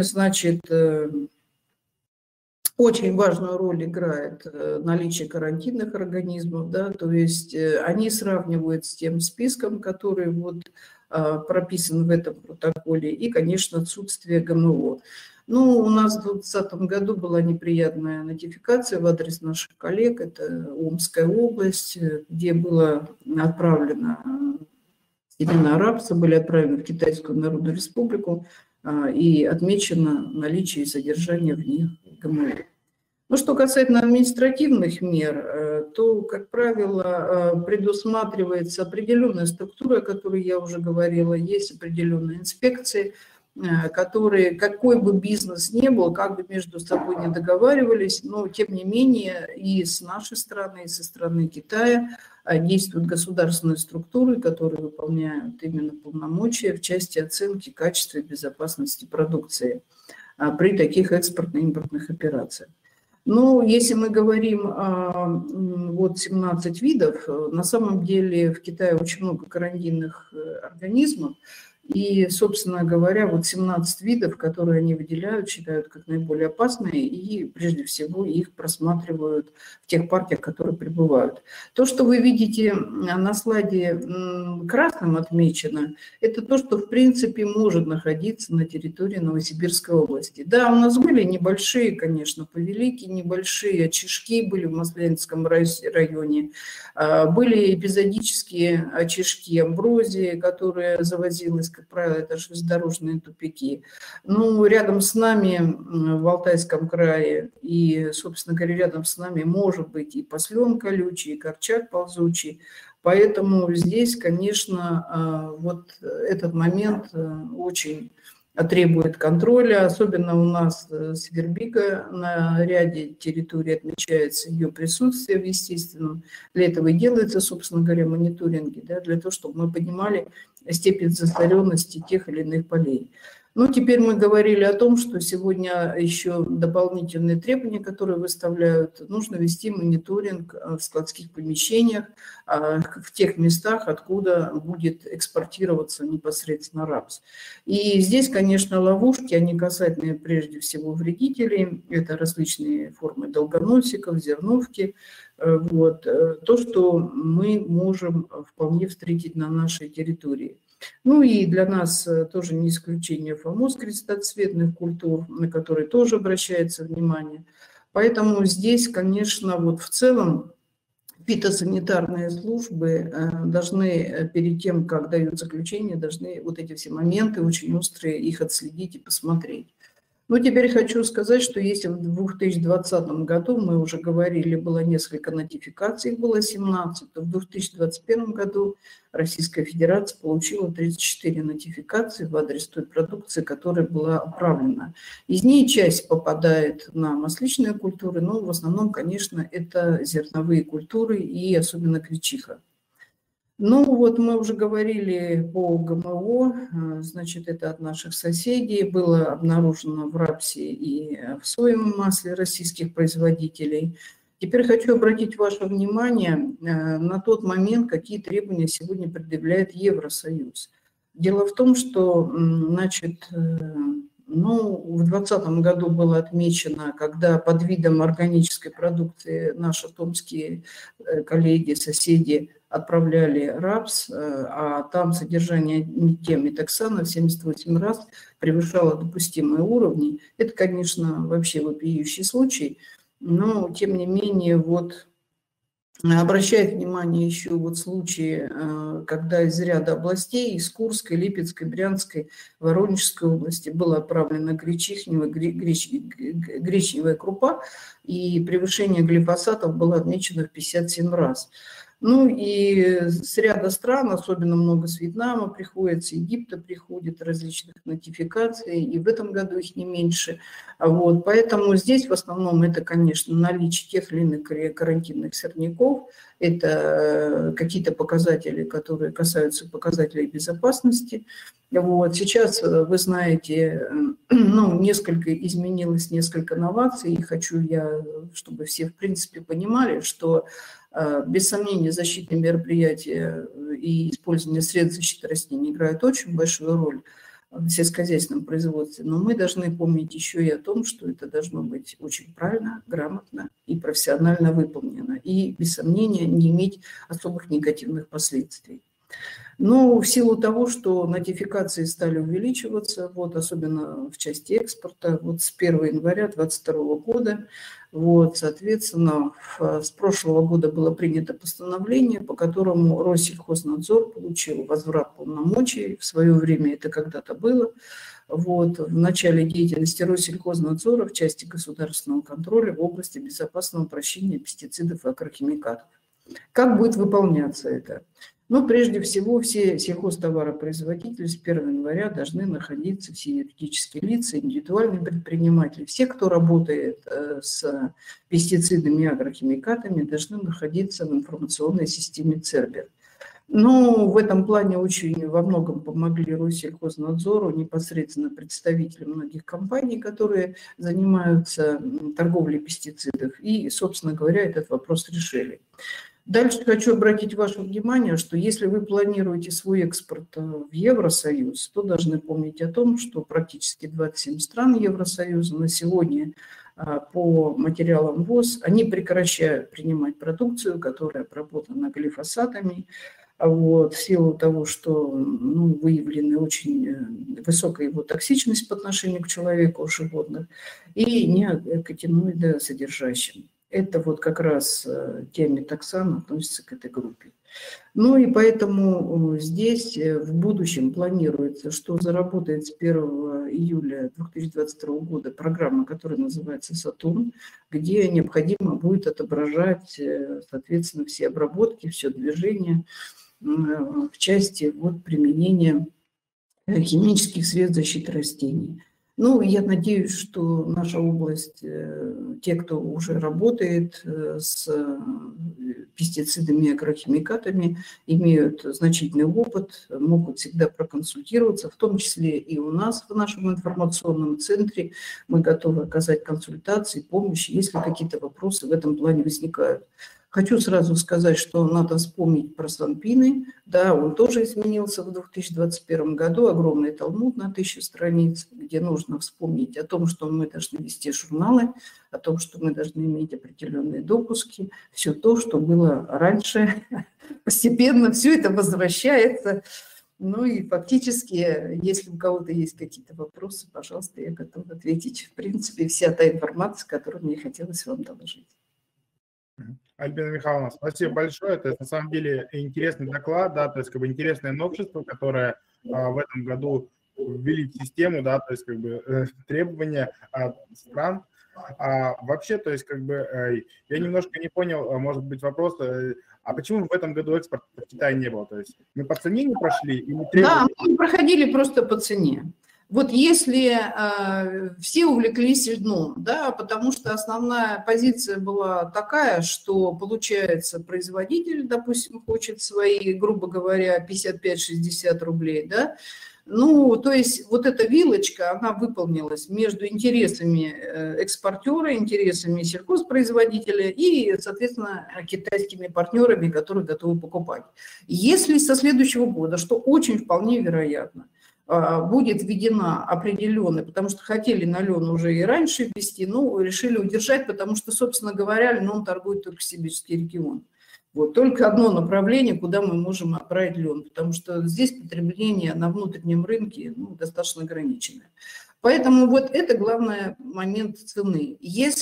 очень важную роль играет наличие карантинных организмов, то есть они сравнивают с тем списком, который прописан в этом протоколе, и, конечно, отсутствие ГМО. У нас в 2020 году была неприятная нотификация в адрес наших коллег, это Омская область, где было отправлено семена рапса, были отправлены в Китайскую Народную Республику и отмечено наличие и содержание в них ГМО. Что касательно административных мер, то, как правило, предусматривается определенная структура, о которой я уже говорила, есть определенные инспекции, которые, какой бы бизнес ни был, как бы между собой не договаривались, но тем не менее и с нашей стороны, и со стороны Китая действуют государственные структуры, которые выполняют именно полномочия в части оценки качества и безопасности продукции при таких экспортно-импортных операциях. Ну, если мы говорим вот 17 видов, на самом деле в Китае очень много карантинных организмов, и, собственно говоря, вот 17 видов, которые они выделяют, считают как наиболее опасные, и прежде всего их просматривают в тех партиях, которые прибывают. То, что вы видите на слайде красным отмечено, это то, что в принципе может находиться на территории Новосибирской области. Да, у нас были небольшие, конечно, повелики, небольшие очишки были в Маслянинском районе, были эпизодические очишки амброзии, которые завозилась, как правило, это железнодорожные тупики. Ну, рядом с нами в Алтайском крае и, собственно говоря, рядом с нами может быть и послен колючий, и корчак ползучий. Поэтому здесь, конечно, вот этот момент очень требует контроля, особенно у нас Свербика на ряде территорий отмечается ее присутствие в естественном. Для этого и делается, собственно говоря, мониторинги, да, для того, чтобы мы понимали степень засоренности тех или иных полей. Ну, теперь мы говорили о том, что сегодня еще дополнительные требования, которые выставляют, нужно вести мониторинг в складских помещениях, в тех местах, откуда будет экспортироваться непосредственно рапс. И здесь, конечно, ловушки, они касательные прежде всего вредителей, это различные формы долгоносиков, зерновки, вот, то, что мы можем вполне встретить на нашей территории. Ну и для нас тоже не исключение фомоз крестоцветных культур, на которые тоже обращается внимание. Поэтому здесь, конечно, вот в целом фитосанитарные службы должны, перед тем, как дают заключение, должны вот эти все моменты очень острые, их отследить и посмотреть. Ну, теперь хочу сказать, что если в 2020 году, мы уже говорили, было несколько нотификаций, их было 17, то в 2021 году Российская Федерация получила 34 нотификации в адрес той продукции, которая была отправлена. Из них часть попадает на масличные культуры, но в основном, конечно, это зерновые культуры и особенно гречиха. Ну вот мы уже говорили по ГМО, значит, это от наших соседей, было обнаружено в рапсе и в соевом масле российских производителей. Теперь хочу обратить ваше внимание на тот момент, какие требования сегодня предъявляет Евросоюз. Дело в том, что, значит, ну, в 2020 году было отмечено, когда под видом органической продукции наши томские коллеги, соседи отправляли рапс, а там содержание метилметоксана в 78 раз превышало допустимые уровни. Это, конечно, вообще вопиющий случай, но, тем не менее, вот обращает внимание еще вот случаи, когда из ряда областей, из Курской, Липецкой, Брянской, Воронежской области была отправлена гречневая крупа, и превышение глифосатов было отмечено в 57 раз. Ну и с ряда стран, особенно много с Вьетнама приходит, с Египта приходит различных нотификаций, и в этом году их не меньше. Вот, поэтому здесь в основном это, конечно, наличие тех или иных карантинных сорняков, это какие-то показатели, которые касаются показателей безопасности. Вот, сейчас, вы знаете, ну, изменилось несколько новаций, и хочу я, чтобы все в принципе понимали, что без сомнения, защитные мероприятия и использование средств защиты растений играют очень большую роль в сельскохозяйственном производстве, но мы должны помнить еще и о том, что это должно быть очень правильно, грамотно и профессионально выполнено, и, без сомнения, не иметь особых негативных последствий. Но в силу того, что нотификации стали увеличиваться, вот, особенно в части экспорта, вот с 1 января 2022 года, вот, соответственно, с прошлого года было принято постановление, по которому Россельхознадзор получил возврат полномочий. В свое время это когда-то было. Вот, в начале деятельности Россельхознадзора в части государственного контроля в области безопасного обращения пестицидов и агрохимикатов. Как будет выполняться это? Но прежде всего все сельхозтоваропроизводители с 1 января должны находиться, все юридические лица, индивидуальные предприниматели, все, кто работает с пестицидами и агрохимикатами, должны находиться в информационной системе Цербер. Но в этом плане очень во многом помогли Россельхознадзору, непосредственно представители многих компаний, которые занимаются торговлей пестицидов. И, собственно говоря, этот вопрос решили. Дальше хочу обратить ваше внимание, что если вы планируете свой экспорт в Евросоюз, то должны помнить о том, что практически 27 стран Евросоюза на сегодня по материалам ВОЗ, они прекращают принимать продукцию, которая обработана глифосатами, в силу того, что выявлена очень высокая его токсичность по отношению к человеку у животных и неокотиноиды содержащим. Это вот как раз тиамитоксан относится к этой группе. Ну и поэтому здесь в будущем планируется, что заработает с 1 июля 2022 года программа, которая называется «Сатурн», где необходимо будет отображать, соответственно, все обработки, все движение в части применения химических средств защиты растений. Ну, я надеюсь, что наша область, те, кто уже работает с пестицидами и агрохимикатами, имеют значительный опыт, могут всегда проконсультироваться, в том числе и у нас в нашем информационном центре. Мы готовы оказать консультации, помощь, если какие-то вопросы в этом плане возникают. Хочу сразу сказать, что надо вспомнить про Санпины. Да, он тоже изменился в 2021 году. Огромный талмуд на 1000 страниц, где нужно вспомнить о том, что мы должны вести журналы, о том, что мы должны иметь определенные допуски. Все то, что было раньше, постепенно все это возвращается. Ну и фактически, если у кого-то есть какие-то вопросы, пожалуйста, я готова ответить. В принципе, вся та информация, которую мне хотелось вам доложить. Альбина Михайловна, спасибо большое. Это на самом деле интересный доклад, да, то есть интересное новшество, которое в этом году ввели в систему, да, то есть требования от стран. Вообще, то есть я немножко не понял, может быть, вопрос, а почему в этом году экспорт в Китай не было? То есть мы по цене не прошли? Да, мы проходили просто по цене. Вот если все увлеклись льном, да, потому что основная позиция была такая, что получается производитель, допустим, хочет свои, грубо говоря, 55-60 рублей, да, ну, то есть вот эта вилочка, она выполнилась между интересами экспортера, интересами сельхозпроизводителя и, соответственно, китайскими партнерами, которые готовы покупать. Если со следующего года, что очень вполне вероятно, будет введена определенная, потому что хотели на лен уже и раньше ввести, но решили удержать, потому что, собственно говоря, льном торгует только Сибирский регион. Вот, только одно направление, куда мы можем отправить лен, потому что здесь потребление на внутреннем рынке достаточно ограниченное. Поэтому вот это главный момент цены.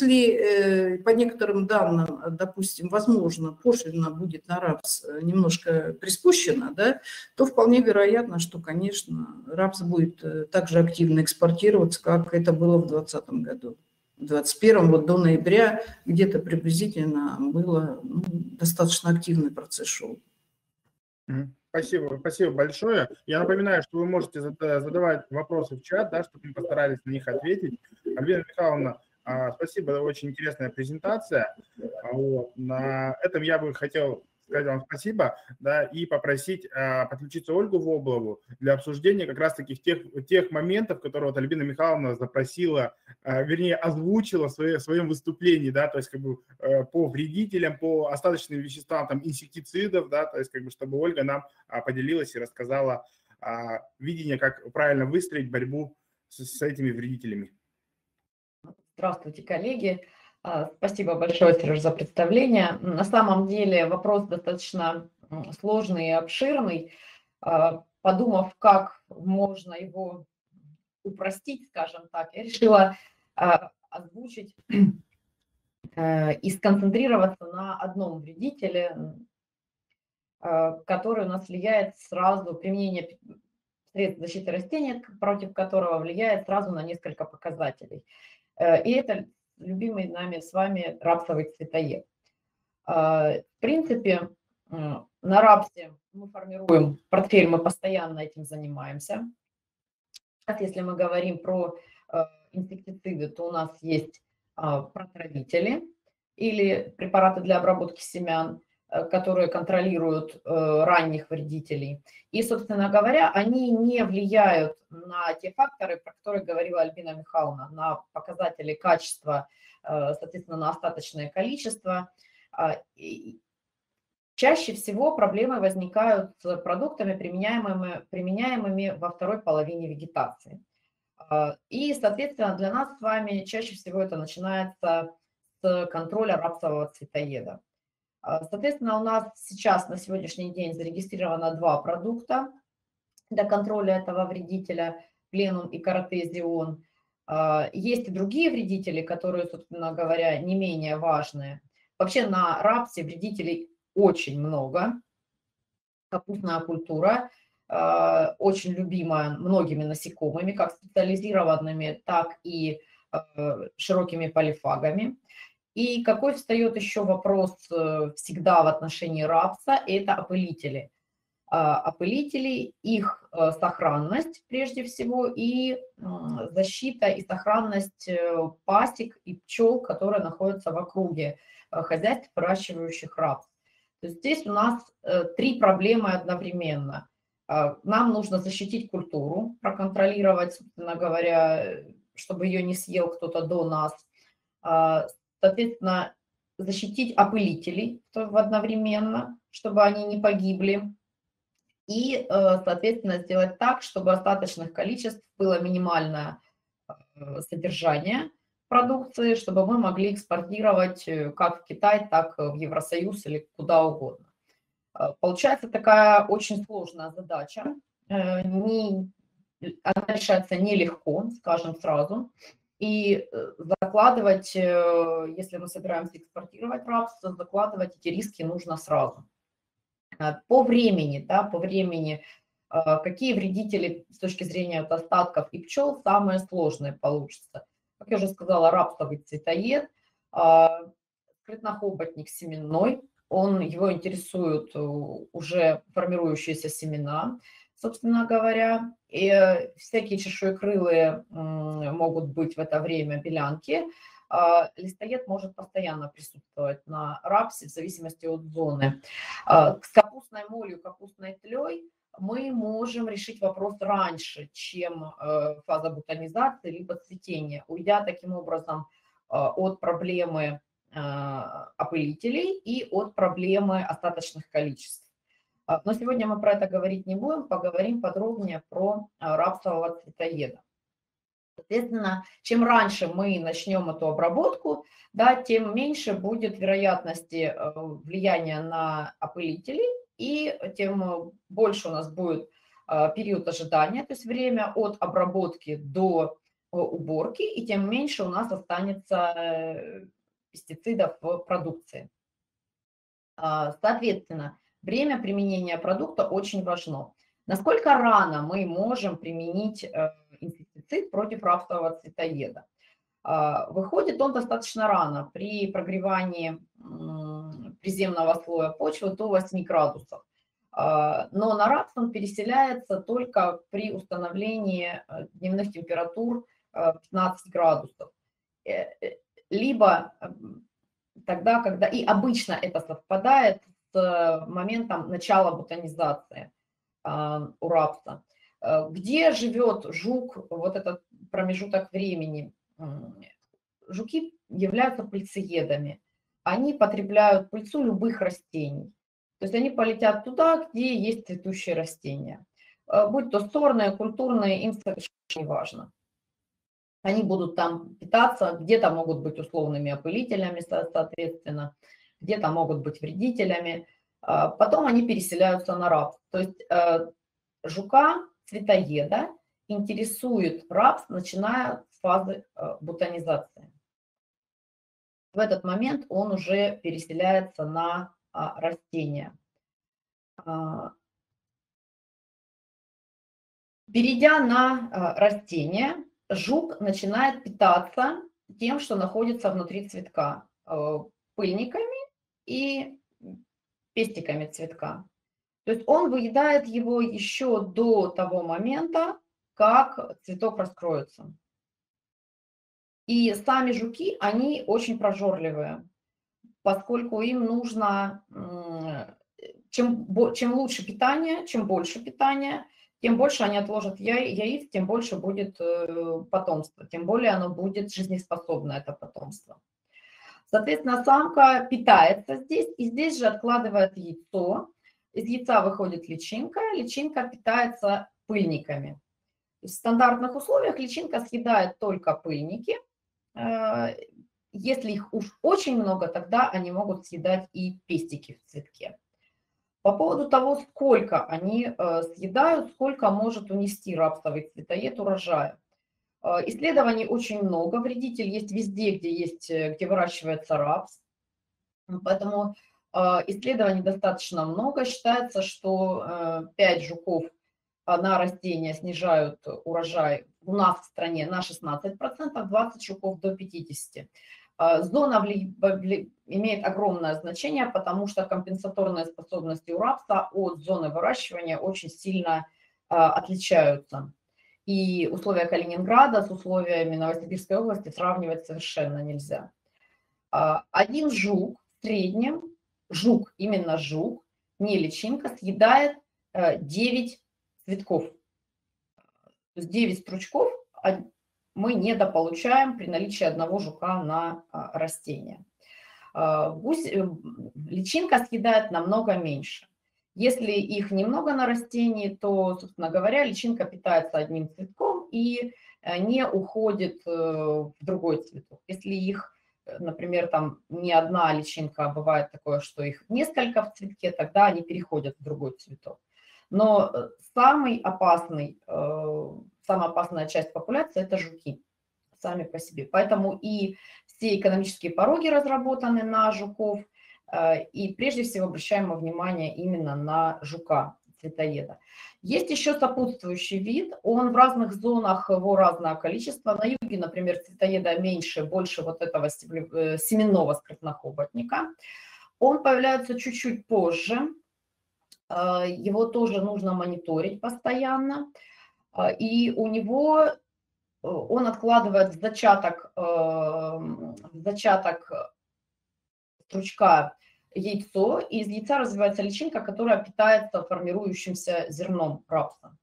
Если по некоторым данным, допустим, возможно, пошлина будет на рапс немножко приспущена, да, то вполне вероятно, что, конечно, рапс будет так же активно экспортироваться, как это было в 2020 году. В 2021 вот до ноября где-то приблизительно было достаточно активный процесс шел. Спасибо большое. Я напоминаю, что вы можете задавать вопросы в чат, да, чтобы мы постарались на них ответить. Альбина Михайловна, спасибо, очень интересная презентация. На этом я бы хотел сказать вам спасибо, да, и попросить подключиться Ольгу Воблову для обсуждения как раз-таки тех моментов, которые вот Альбина Михайловна запросила, вернее, озвучила в своем выступлении, да, то есть по вредителям, по остаточным веществам, там, инсектицидов, да, то есть чтобы Ольга нам поделилась и рассказала видение, как правильно выстроить борьбу с этими вредителями. Здравствуйте, коллеги. Спасибо большое, Сереж, за представление. На самом деле вопрос достаточно сложный и обширный. Подумав, как можно его упростить, скажем так, я решила озвучить и сконцентрироваться на одном вредителе, который у нас влияет сразу, применение средств защиты растений, против которого влияет сразу на несколько показателей. И это любимый нами с вами рапсовый цветоед. В принципе, на рапсе мы формируем портфель, мы постоянно этим занимаемся. Сейчас, если мы говорим про инсектициды, то у нас есть протравители или препараты для обработки семян, которые контролируют ранних вредителей. И, собственно говоря, они не влияют на те факторы, про которые говорила Альбина Михайловна, на показатели качества, соответственно, на остаточное количество. Чаще всего проблемы возникают с продуктами, применяемыми во второй половине вегетации. И, соответственно, для нас с вами чаще всего это начинается с контроля рапсового цветоеда. Соответственно, у нас сейчас на сегодняшний день зарегистрировано 2 продукта для контроля этого вредителя, пленум и каротезион. Есть и другие вредители, которые, собственно говоря, не менее важные. Вообще на рапсе вредителей очень много. Капустная культура очень любимая многими насекомыми, как специализированными, так и широкими полифагами. И какой встает еще вопрос всегда в отношении рапса, это опылители. Опылители, их сохранность прежде всего и защита и сохранность пасек и пчел, которые находятся в округе хозяйств, выращивающих рапс. То есть здесь у нас 3 проблемы одновременно. Нам нужно защитить культуру, проконтролировать, собственно говоря, чтобы ее не съел кто-то до нас. Соответственно, защитить опылителей одновременно, чтобы они не погибли. И, соответственно, сделать так, чтобы остаточных количеств было минимальное содержание продукции, чтобы мы могли экспортировать как в Китай, так в Евросоюз или куда угодно. Получается такая очень сложная задача. Она решается нелегко, скажем сразу. И закладывать, если мы собираемся экспортировать рапс, закладывать эти риски нужно сразу. По времени, какие вредители с точки зрения остатков и пчел самые сложные получатся. Как я уже сказала, рапсовый цветоед, скрытнохоботник семенной, его интересуют уже формирующиеся семена, собственно говоря, и всякие чешуекрылые могут быть в это время белянки. Листоед может постоянно присутствовать на рапсе в зависимости от зоны. С капустной молью, капустной тлей мы можем решить вопрос раньше, чем фаза бутонизации либо цветения, уйдя таким образом от проблемы опылителей и от проблемы остаточных количеств. Но сегодня мы про это говорить не будем, поговорим подробнее про рапсового цветоеда. Соответственно, чем раньше мы начнем эту обработку, тем меньше будет вероятности влияния на опылителей, и тем больше у нас будет период ожидания, то есть время от обработки до уборки, и тем меньше у нас останется пестицидов в продукции. Соответственно, время применения продукта очень важно. Насколько рано мы можем применить инсектицид против рапсового цветоеда? Выходит он достаточно рано, при прогревании приземного слоя почвы до 8 градусов. Но на рапс он переселяется только при установлении дневных температур 15 градусов. Либо тогда, когда... И обычно это совпадает с моментом начала бутонизации у рапса. Где живет жук, вот этот промежуток времени? Жуки являются пыльцеедами. Они потребляют пыльцу любых растений. То есть они полетят туда, где есть цветущие растения. Будь то сорные, культурные, им совершенно не важно. Они будут там питаться, где-то могут быть условными опылителями, соответственно, где-то могут быть вредителями. Потом они переселяются на рапс. То есть жука, цветоеда, интересует рапс, начиная с фазы бутонизации. В этот момент он уже переселяется на растения. Перейдя на растения, жук начинает питаться тем, что находится внутри цветка, пыльниками и пестиками цветка. То есть он выедает его еще до того момента, как цветок раскроется. И сами жуки, они очень прожорливые, поскольку им нужно, чем лучше питание, чем больше питания, тем больше они отложат яиц, тем больше будет потомство, тем более оно будет жизнеспособно, это потомство. Соответственно, самка питается здесь, и здесь же откладывает яйцо. Из яйца выходит личинка, личинка питается пыльниками. В стандартных условиях личинка съедает только пыльники. Если их уж очень много, тогда они могут съедать и пестики в цветке. По поводу того, сколько они съедают, сколько может унести рапсовый цветоед урожая. Исследований очень много, вредитель есть везде, где выращивается рапс. Поэтому исследований достаточно много. Считается, что 5 жуков на растения снижают урожай у нас в стране на 16%, 20 жуков до 50%. Зона имеет огромное значение, потому что компенсаторные способности у рапса от зоны выращивания очень сильно отличаются. И условия Калининграда с условиями Новосибирской области сравнивать совершенно нельзя. Один жук в среднем, именно жук, не личинка, съедает 9 цветков. То есть 9 стручков мы недополучаем при наличии одного жука на растение. Личинка съедает намного меньше. Если их немного на растении, то, собственно говоря, личинка питается одним цветком и не уходит в другой цветок. Если их, например, там не одна личинка, а бывает такое, что их несколько в цветке, тогда они переходят в другой цветок. Но самая опасная часть популяции – это жуки сами по себе. Поэтому и все экономические пороги разработаны на жуков, и прежде всего обращаем внимание именно на жука цветоеда. Есть еще сопутствующий вид, он в разных зонах, его разное количество. На юге, например, цветоеда меньше, больше вот этого семенного скрытнохоботника. Он появляется чуть-чуть позже, его тоже нужно мониторить постоянно. И у него, он откладывает в зачаток стручка яйцо, и из яйца развивается личинка, которая питается формирующимся зерном рапса.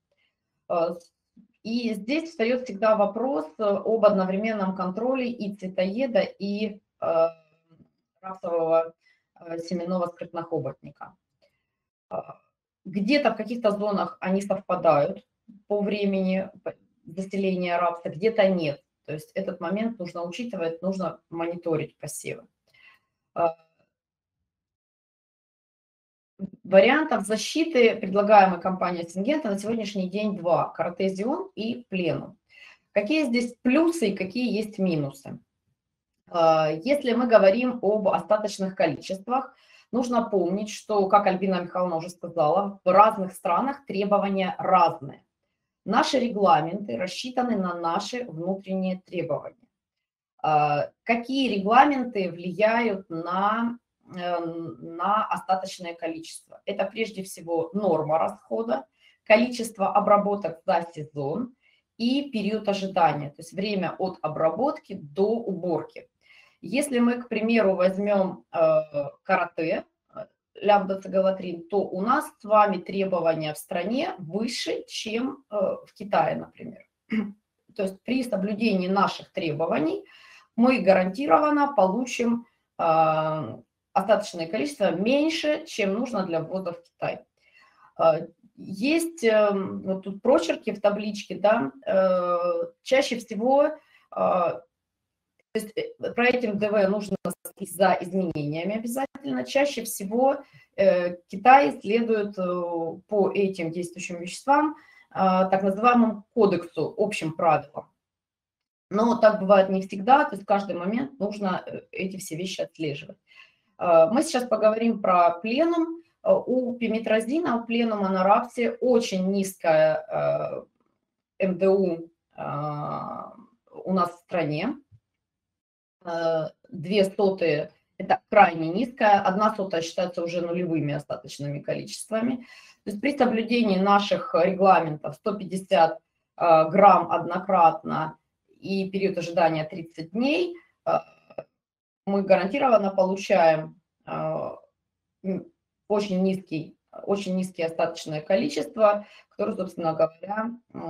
И здесь встает всегда вопрос об одновременном контроле и цветоеда, и рапсового семенного скрытнохоботника. Где-то в каких-то зонах они совпадают по времени заселения рапса, где-то нет. То есть этот момент нужно учитывать, нужно мониторить посевы. Вариантов защиты, предлагаемой компанией Syngenta, на сегодняшний день 2: Кортезион и Пленум. Какие здесь плюсы и какие есть минусы? Если мы говорим об остаточных количествах, нужно помнить, что, как Альбина Михайловна уже сказала, в разных странах требования разные. Наши регламенты рассчитаны на наши внутренние требования. Какие регламенты влияют на остаточное количество? Это прежде всего норма расхода, количество обработок за сезон и период ожидания, то есть время от обработки до уборки. Если мы, к примеру, возьмем карате, лямбда-цигалатрин, то у нас с вами требования в стране выше, чем в Китае, например. То есть при соблюдении наших требований мы гарантированно получим остаточное количество меньше, чем нужно для ввоза в Китай. Есть вот тут прочерки в табличке, да, чаще всего, то есть про этим ДВ нужно следить за изменениями обязательно. Чаще всего Китай следует по этим действующим веществам так называемому кодексу, общим правилам. Но так бывает не всегда, то есть в каждый момент нужно эти все вещи отслеживать. Мы сейчас поговорим про пленум. У пиметразина, у пленума на рапсе очень низкая МДУ у нас в стране. 0,02 Это крайне низкая, 1/100 считается уже нулевыми остаточными количествами. То есть при соблюдении наших регламентов 150 грамм однократно и период ожидания 30 дней, мы гарантированно получаем очень низкие остаточное количество, которые, собственно говоря,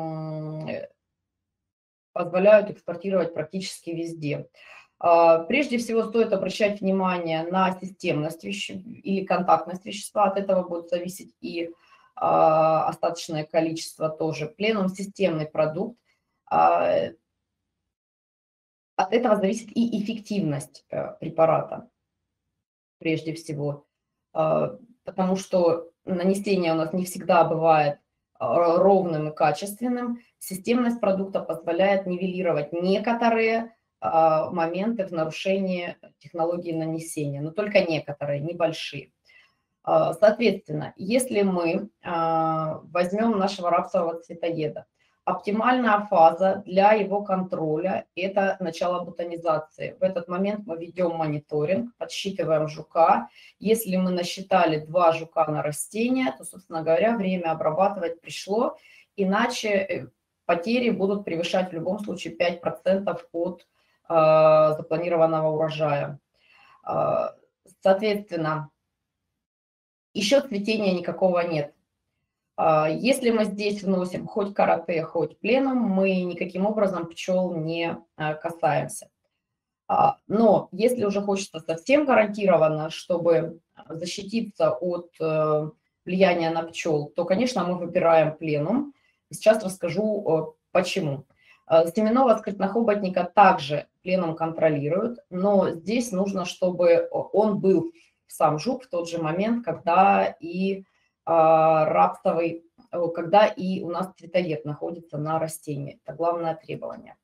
позволяют экспортировать практически везде. Прежде всего стоит обращать внимание на системность или контактность вещества, от этого будет зависеть и остаточное количество тоже. Пленум – системный продукт, от этого зависит и эффективность препарата, прежде всего, потому что нанесение у нас не всегда бывает ровным и качественным. Системность продукта позволяет нивелировать некоторые моменты в нарушении технологии нанесения, но только некоторые, небольшие. Соответственно, если мы возьмем нашего рапсового цветоеда, оптимальная фаза для его контроля – это начало бутонизации. В этот момент мы ведем мониторинг, подсчитываем жука. Если мы насчитали 2 жука на растение, то, собственно говоря, время обрабатывать пришло, иначе потери будут превышать в любом случае 5% от запланированного урожая. Соответственно, еще цветения никакого нет. Если мы здесь вносим хоть карате, хоть пленум, мы никаким образом пчел не касаемся. Но если уже хочется совсем гарантированно, чтобы защититься от влияния на пчел, то, конечно, мы выбираем пленум. Сейчас расскажу, почему. Семенного скрытнохоботника также пленум контролируют, но здесь нужно, чтобы он был сам жук в тот же момент, когда и рапсовый, когда и у нас цветоед находится на растении. Это главное требование.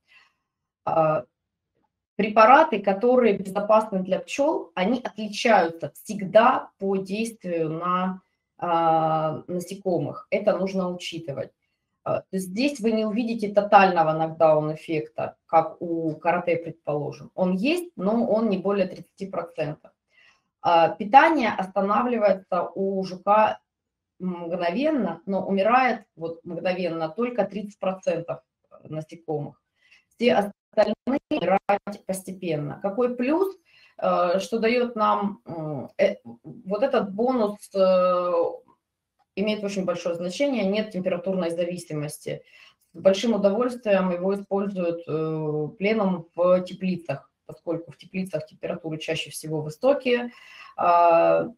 Препараты, которые безопасны для пчел, они отличаются всегда по действию на насекомых. Это нужно учитывать. Здесь вы не увидите тотального нокдаун-эффекта, как у карате, предположим. Он есть, но он не более 30%. Питание останавливается у жука мгновенно, но умирает вот мгновенно только 30% насекомых. Все остальные умирают постепенно. Какой плюс, что дает нам вот этот бонус, имеет очень большое значение, нет температурной зависимости. С большим удовольствием его используют пленум в теплицах, поскольку в теплицах температуры чаще всего высокие, они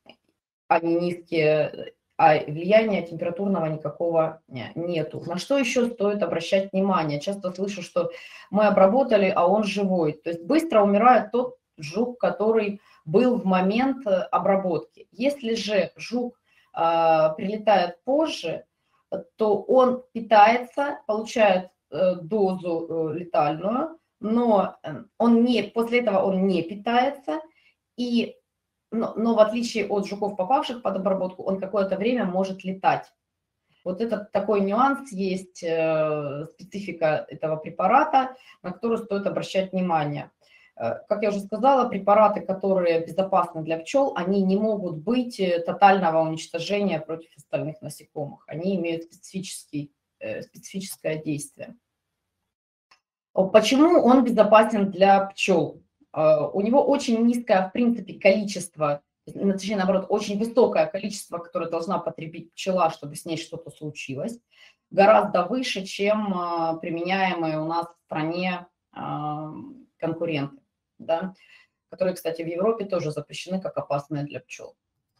низкие, а влияния температурного никакого нету. На что еще стоит обращать внимание? Часто слышу, что мы обработали, а он живой. То есть быстро умирает тот жук, который был в момент обработки. Если же жук прилетает позже, то он питается, получает дозу летальную, но после этого он не питается, но в отличие от жуков, попавших под обработку, он какое-то время может летать. Вот этот такой нюанс есть, специфика этого препарата, на которую стоит обращать внимание. Как я уже сказала, препараты, которые безопасны для пчел, они не могут быть тотального уничтожения против остальных насекомых. Они имеют специфическое действие. Почему он безопасен для пчел? У него очень низкое, в принципе, количество, точнее, наоборот, очень высокое количество, которое должна потребить пчела, чтобы с ней что-то случилось, гораздо выше, чем применяемые у нас в стране конкуренты, да, которые, кстати, в Европе тоже запрещены как опасные для пчел.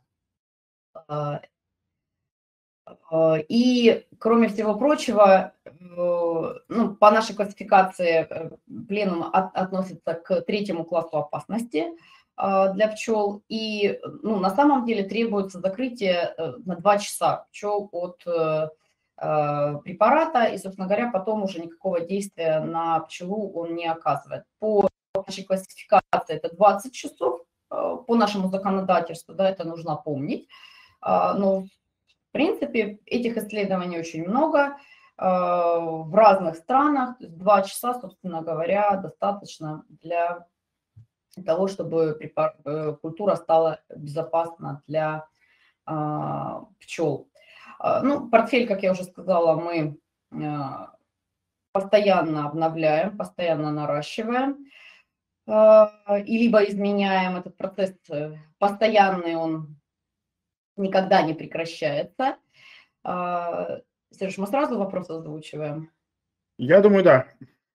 И, кроме всего прочего, по нашей классификации пленум относится к 3-му классу опасности для пчел. И на самом деле требуется закрытие на 2 часа пчел от препарата. И, собственно говоря, потом уже никакого действия на пчелу он не оказывает. По нашей классификации это 20 часов, по нашему законодательству, да, это нужно помнить. Но в принципе, этих исследований очень много в разных странах. 2 часа, собственно говоря, достаточно для для того, чтобы культура стала безопасна для пчел. Ну, портфель, как я уже сказала, мы постоянно обновляем, постоянно наращиваем и либо изменяем этот процесс постоянный, он никогда не прекращается. Сереж, мы сразу вопрос озвучиваем? Я думаю, да.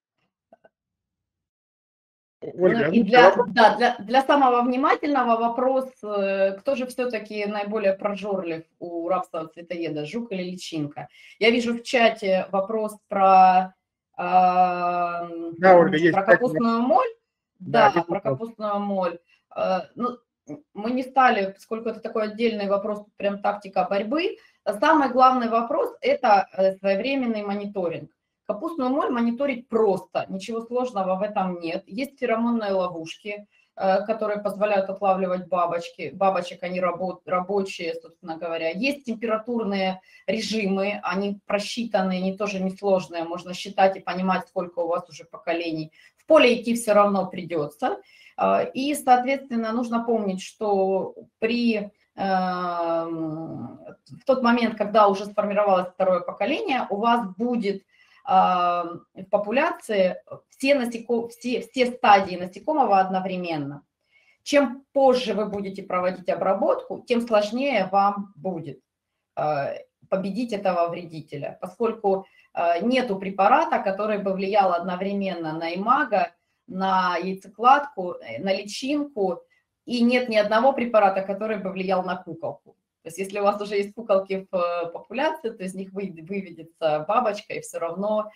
Ольга, и для самого внимательного вопрос, кто же все-таки наиболее прожорлив у рапсового цветоеда, жук или личинка? Я вижу в чате вопрос про Ольга, капустную моль. Да, про капустную моль. Ну, мы не стали, поскольку это такой отдельный вопрос, прям тактика борьбы. Самый главный вопрос – это своевременный мониторинг. Капустную моль мониторить просто, ничего сложного в этом нет. Есть феромонные ловушки, которые позволяют отлавливать бабочек, они рабочие, собственно говоря. Есть температурные режимы, они просчитанные, они тоже несложные, можно считать и понимать, сколько у вас уже поколений. В поле идти все равно придется. И, соответственно, нужно помнить, что в тот момент, когда уже сформировалось второе поколение, у вас будет в популяции все стадии насекомого одновременно. Чем позже вы будете проводить обработку, тем сложнее вам будет победить этого вредителя, поскольку нету препарата, который бы влиял одновременно на имаго, на яйцекладку, на личинку, и нет ни одного препарата, который бы влиял на куколку. То есть если у вас уже есть куколки в популяции, то из них выведется бабочка, и все равно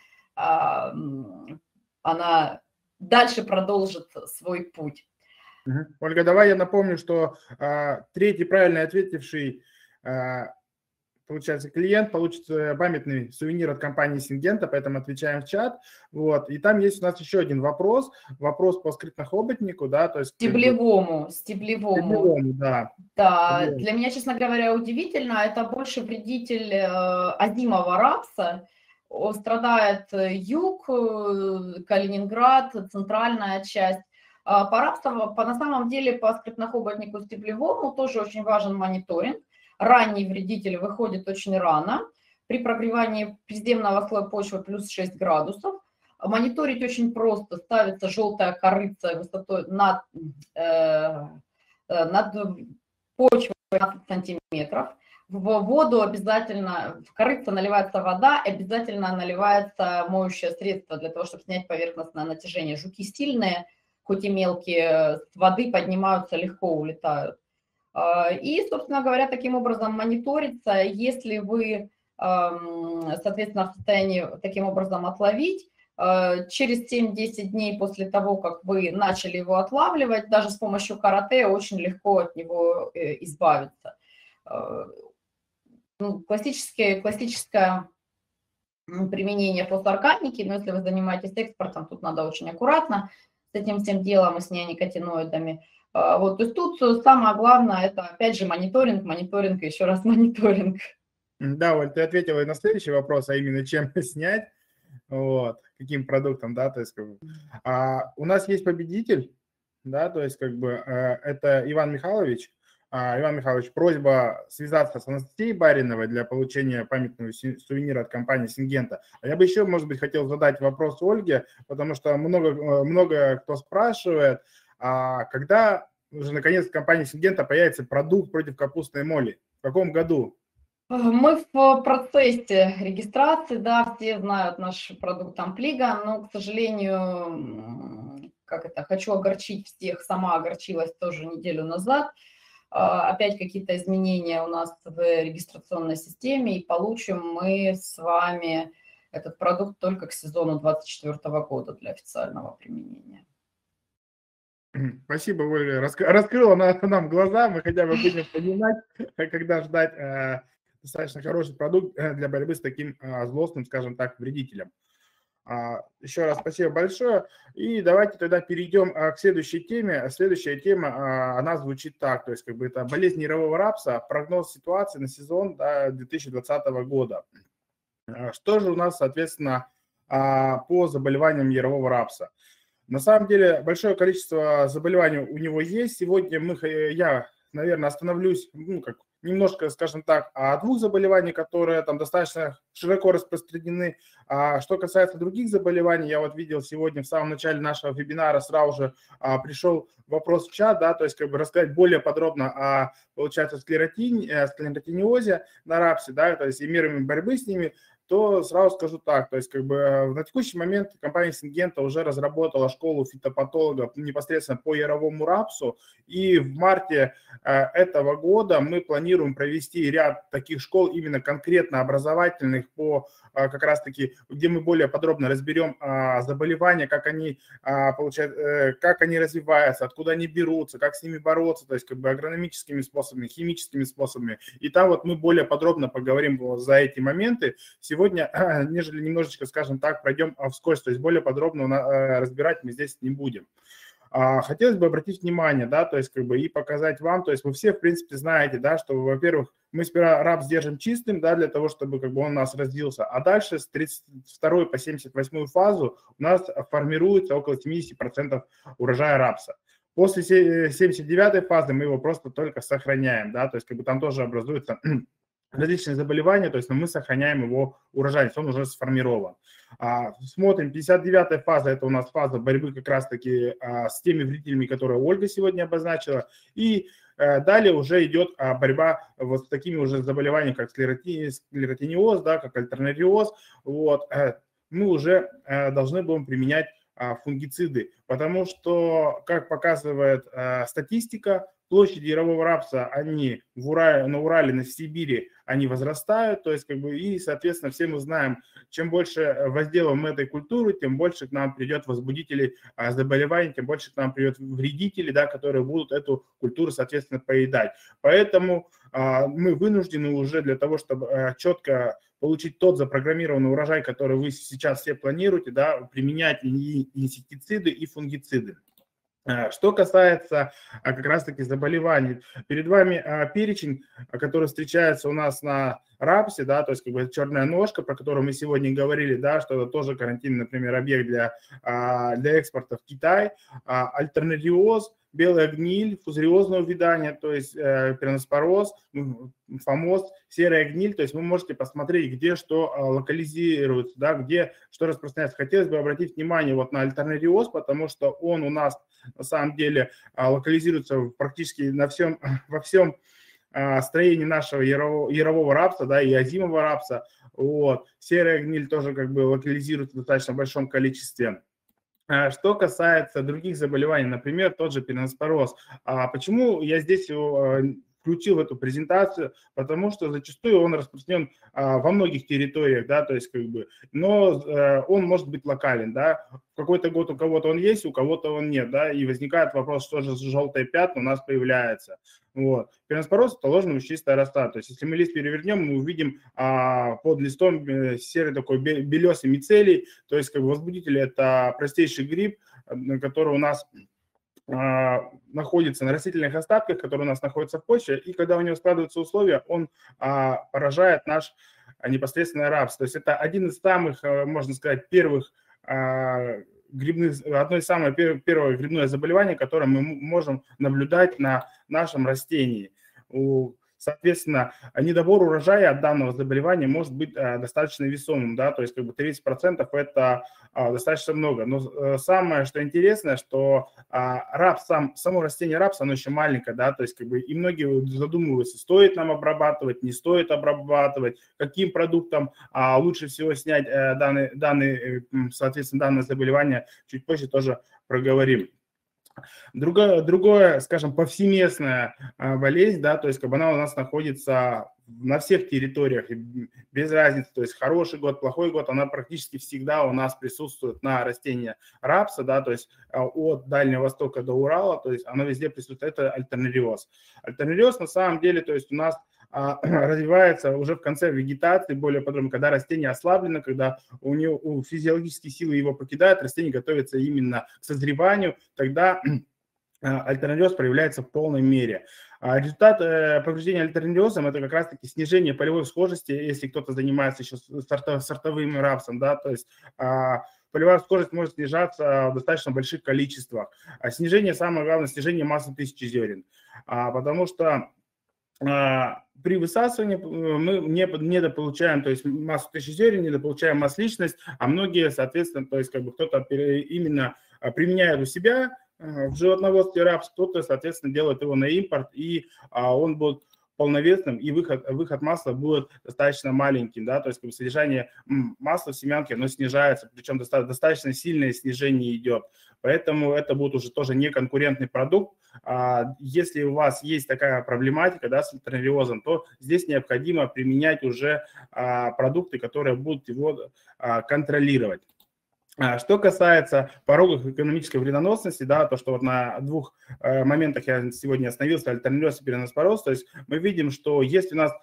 она дальше продолжит свой путь. Ольга, давай я напомню, что третий правильно ответивший, получается, клиент получит памятный сувенир от компании Syngenta, поэтому отвечаем в чат. Вот. И там есть у нас еще один вопрос по скрытнохоботнику, да, то есть... Стеблевому, да. Да, для меня, честно говоря, удивительно, это больше вредитель озимого рапса. Страдает юг, Калининград, центральная часть. На самом деле по скрытнохоботнику стеблевому тоже очень важен мониторинг. Ранний вредитель выходит очень рано, при прогревании приземного слоя почвы плюс 6 градусов. Мониторить очень просто. Ставится желтая корыца высотой над почвой 15 сантиметров. В воду обязательно, в корыце наливается вода, обязательно наливается моющее средство для того, чтобы снять поверхностное натяжение. Жуки сильные, хоть и мелкие, с воды поднимаются, легко улетают. И, собственно говоря, таким образом мониторится. Если вы, соответственно, в состоянии таким образом отловить, через 7-10 дней после того, как вы начали его отлавливать, даже с помощью карате очень легко от него избавиться. Классическое применение фосфорканики, но если вы занимаетесь экспортом, тут надо очень аккуратно с этим всем делом и с неоникотиноидами. Вот, то есть тут самое главное, это опять же мониторинг и еще раз мониторинг. Да, Оль, ты ответила и на следующий вопрос, а именно чем снять, вот, каким продуктом, да, то есть как бы, у нас есть победитель, да, то есть как бы это Иван Михайлович. Иван Михайлович, просьба связаться с Анастасией Бариновой для получения памятного сувенира от компании Syngenta. А я бы еще, может быть, хотел задать вопрос Ольге, потому что много кто спрашивает, когда уже наконец в компании Syngenta появится продукт против капустной моли? В каком году? Мы в процессе регистрации, да, все знают наш продукт Амплига, но, к сожалению, хочу огорчить всех, сама огорчилась тоже неделю назад. Опять какие-то изменения у нас в регистрационной системе, и получим мы с вами этот продукт только к сезону 2024 года для официального применения. Спасибо, Ольга. Раскрыла нам глаза, мы хотя бы будем понимать, когда ждать достаточно хороший продукт для борьбы с таким злостным, скажем так, вредителем. Еще раз спасибо большое. И давайте тогда перейдем к следующей теме. Следующая тема, она звучит так, то есть как бы это болезнь ярового рапса, прогноз ситуации на сезон 2020 года. Что же у нас, соответственно, по заболеваниям ярового рапса? На самом деле большое количество заболеваний у него есть. Сегодня я, наверное, остановлюсь, немножко, скажем так, о двух заболеваниях, которые там достаточно широко распространены. А что касается других заболеваний, я вот видел сегодня в самом начале нашего вебинара сразу же пришел вопрос в чат, да, то есть рассказать более подробно о, получается, склеротиниозе на рапсе, да, то есть и мерами борьбы с ними. То сразу скажу так, то есть на текущий момент компания Syngenta уже разработала школу фитопатологов непосредственно по яровому рапсу, и в марте этого года мы планируем провести ряд таких школ, именно конкретно образовательных, по как раз-таки, где мы более подробно разберем заболевания, как они развиваются, откуда они берутся, как с ними бороться, то есть агрономическими способами, химическими способами. И там вот мы более подробно поговорим за эти моменты. Сегодня, нежели немножечко, скажем так, пройдем вскользь, то есть более подробно разбирать мы здесь не будем. Хотелось бы обратить внимание, да, то есть и показать вам, то есть вы все, в принципе, знаете, да, что, во-первых, мы сперва рапс держим чистым, да, для того, чтобы он у нас развился, а дальше с 32 по 78 фазу у нас формируется около 70% урожая рапса. После 79 фазы мы его просто только сохраняем, да, то есть там тоже образуется различные заболевания, то есть мы сохраняем его урожайность, он уже сформирован. Смотрим, 59-я фаза, это у нас фаза борьбы как раз-таки с теми вредителями, которые Ольга сегодня обозначила, и далее уже идет борьба вот с такими уже заболеваниями, как склеротиниоз, да, как альтернариоз, вот, мы уже должны будем применять фунгициды, потому что, как показывает статистика, площади ярового рапса, они на Урале, на Сибири, они возрастают, то есть и, соответственно, все мы знаем, чем больше возделываем мы этой культуры, тем больше к нам придет возбудителей заболеваний, тем больше к нам придет вредителей, да, которые будут эту культуру, соответственно, поедать. Поэтому мы вынуждены уже для того, чтобы четко получить тот запрограммированный урожай, который вы сейчас все планируете, да, применять и инсектициды, и фунгициды. Что касается как раз-таки заболеваний, перед вами перечень, который встречается у нас на рапсе, да, то есть черная ножка, про которую мы сегодня говорили, да, что это тоже карантинный, например, объект для экспорта в Китай, альтернариоз, белая гниль, фузариозное увядание, то есть пероноспороз, фомоз, серая гниль, то есть вы можете посмотреть, где что локализируется, да, где что распространяется. Хотелось бы обратить внимание вот на альтернариоз, потому что он у нас на самом деле локализируется практически во всем строении нашего ярового рапса, да, и озимого рапса. Вот. Серая гниль тоже локализируется в достаточно большом количестве. Что касается других заболеваний, например, тот же пероноспороз. Почему я здесь его включил в эту презентацию? Потому что зачастую он распространен во многих территориях, да, то есть но он может быть локален, да. В какой-то год у кого-то он есть, у кого-то он нет, да, и возникает вопрос, что же желтые пятна у нас появляются. Вот. Пероноспороз – это ложно-лучистая роста. То есть если мы лист перевернем, мы увидим под листом серый такой белесый мицелий. То есть возбудитель – это простейший гриб, который у нас находится на растительных остатках, которые у нас находятся в почве, и когда у него складываются условия, он поражает наш непосредственно рапс. То есть это один из самых, можно сказать, первых одно из самых первых грибное заболевание, которое мы можем наблюдать на нашем растении. Соответственно, недобор урожая от данного заболевания может быть достаточно весомым, да, то есть 30% это достаточно много. Но самое, что интересно, что рапс, само растение рапса, оно еще маленькое, да, то есть и многие задумываются, стоит нам обрабатывать, не стоит обрабатывать, каким продуктом лучше всего снять соответственно, данное заболевание, чуть позже тоже проговорим. Другое, скажем, повсеместная болезнь, да, то есть она у нас находится на всех территориях, без разницы, то есть хороший год, плохой год, она практически всегда у нас присутствует на растении рапса, да, то есть от Дальнего Востока до Урала, то есть она везде присутствует, это альтернариоз. Альтернариоз на самом деле, то есть у нас развивается уже в конце вегетации, более подробно, когда растение ослаблено, когда у физиологические силы его покидают, растение готовится именно к созреванию, тогда альтернариоз проявляется в полной мере. Результат повреждения альтернариозом – это как раз-таки снижение полевой схожести, если кто-то занимается еще сортовым рапсом, да, то есть полевая схожесть может снижаться в достаточно больших количествах. А снижение, самое главное, снижение массы 1000 зерен. Потому что при высасывании мы недополучаем, то есть массу 1000 зерен, недополучаем масличность, а многие, соответственно, то есть как бы кто-то именно применяет у себя в животноводстве рапс, кто-то, соответственно, делает его на импорт, и он будет полновесным, и выход масла будет достаточно маленьким, да, то есть как бы содержание масла в семянке, оно снижается, причем достаточно сильное снижение идет, поэтому это будет уже тоже не конкурентный продукт. Если у вас есть такая проблематика, да, с альтернариозом, то здесь необходимо применять уже продукты, которые будут его контролировать. Что касается порогов экономической вредоносности, да, то, что вот на двух моментах я сегодня остановился, альтернариоз и переноспороз, то есть мы видим, что если у нас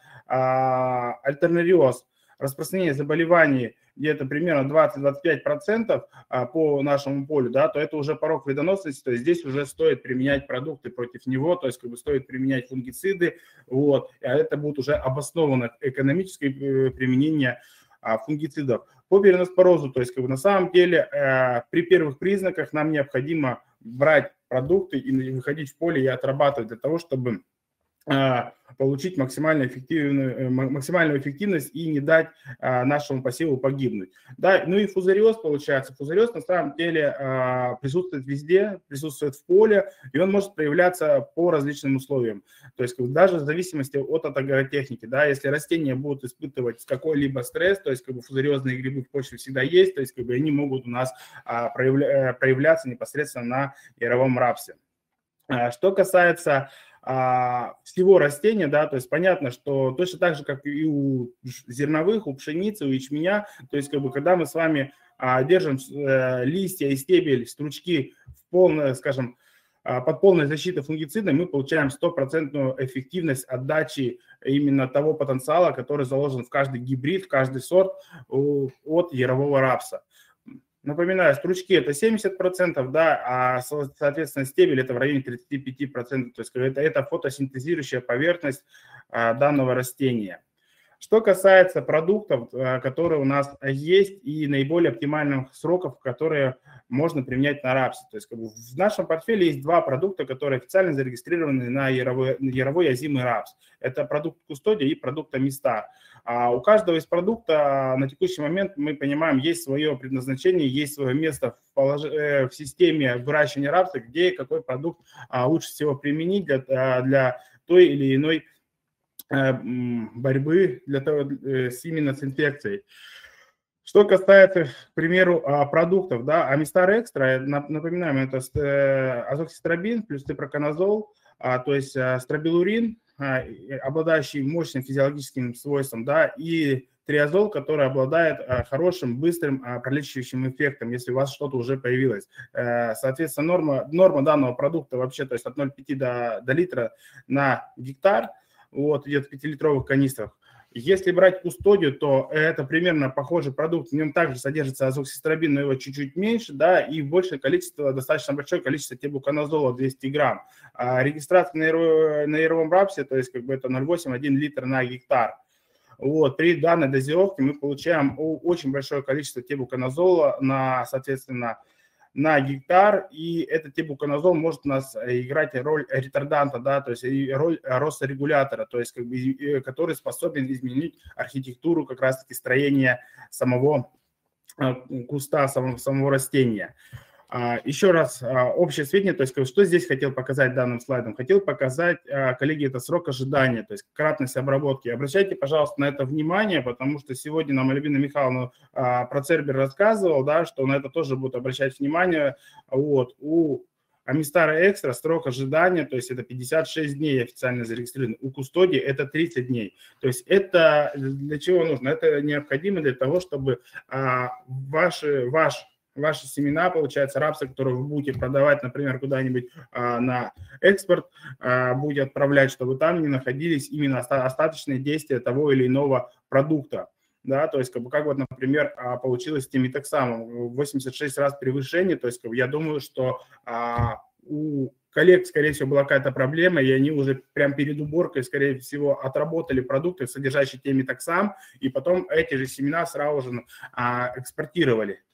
альтернариоз, распространение заболеваний где-то примерно 20-25% по нашему полю, да, то это уже порог вредоносности, то есть здесь уже стоит применять продукты против него, то есть как бы стоит применять фунгициды, вот, а это будет уже обоснованно экономическое применение фунгицидов. По переноспорозу, то есть как бы на самом деле при первых признаках нам необходимо брать продукты и выходить в поле и отрабатывать для того, чтобы получить максимальную эффективность и не дать нашему посеву погибнуть. Да, ну и фузариоз получается. Фузариоз на самом деле присутствует везде, присутствует в поле, и он может проявляться по различным условиям. То есть даже в зависимости от агротехники. Да, если растения будут испытывать какой-либо стресс, то есть как бы фузариозные грибы в почве всегда есть, то есть как бы они могут у нас проявляться непосредственно на яровом рапсе. Что касается всего растения, да, то есть понятно, что точно так же, как и у зерновых, у пшеницы, у ячменя, то есть как бы когда мы с вами держим листья и стебель, стручки в полной, скажем, под полной защитой фунгицида, мы получаем 100% эффективность отдачи именно того потенциала, который заложен в каждый гибрид, в каждый сорт от ярового рапса. Напоминаю, стручки это 70%, да, а, соответственно, стебель это в районе 35%, то есть это фотосинтезирующая поверхность данного растения. Что касается продуктов, которые у нас есть, и наиболее оптимальных сроков, которые можно применять на рапсе. То есть как бы в нашем портфеле есть два продукта, которые официально зарегистрированы на яровой озимый рапс. Это продукт Кустодия и продукт Амистар. А у каждого из продукта на текущий момент, мы понимаем, есть свое предназначение, есть свое место в системе выращивания рапса, где какой продукт лучше всего применить для той или иной борьбы именно с инфекцией. Что касается, к примеру, продуктов, да, Амистар Экстра, напоминаем, это азоксистрабин плюс тепроконазол, то есть стробилурин, обладающий мощным физиологическим свойством, да, и триазол, который обладает хорошим, быстрым пролечивающим эффектом, если у вас что-то уже появилось. Соответственно, норма данного продукта вообще, то есть от 0,5 до литра на гектар, вот, идет в 5-литровых канистрах. Если брать Кустодию, то это примерно похожий продукт, в нем также содержится азоксистрабин, но его чуть-чуть меньше, да, и большее количество, достаточно большое количество тебуконазола, 200 грамм. Регистрация на яровом рапсе, то есть как бы это 0,8-1 литр на гектар. Вот, при данной дозировке мы получаем очень большое количество тебуконазола соответственно, на гектар, и этот тебуконазол может у нас играть роль ретарданта, да, то есть роль росторегулятора, то есть как бы, который способен изменить архитектуру как раз-таки строения самого куста, самого растения. Еще раз, общее сведения, то есть что здесь хотел показать данным слайдом? Хотел показать, коллеги, это срок ожидания, то есть кратность обработки. Обращайте, пожалуйста, на это внимание, потому что сегодня нам Альбина Михайловна про Цербер рассказывал, да, что на это тоже будут обращать внимание. Вот. У Амистара Экстра срок ожидания, то есть это 56 дней официально зарегистрирован. У Кустодии это 30 дней. То есть это для чего нужно? Это необходимо для того, чтобы ваши семена, получается, рапса, которые вы будете продавать, например, куда-нибудь на экспорт, будете отправлять, чтобы там не находились именно остаточные действия того или иного продукта. Да, то есть, как вот, например, получилось с тимитоксамом, 86 раз превышение, то есть, я думаю, что у коллег, скорее всего, была какая-то проблема, и они уже прямо перед уборкой, скорее всего, отработали продукты, содержащие тимитоксам, и потом эти же семена сразу же экспортировали.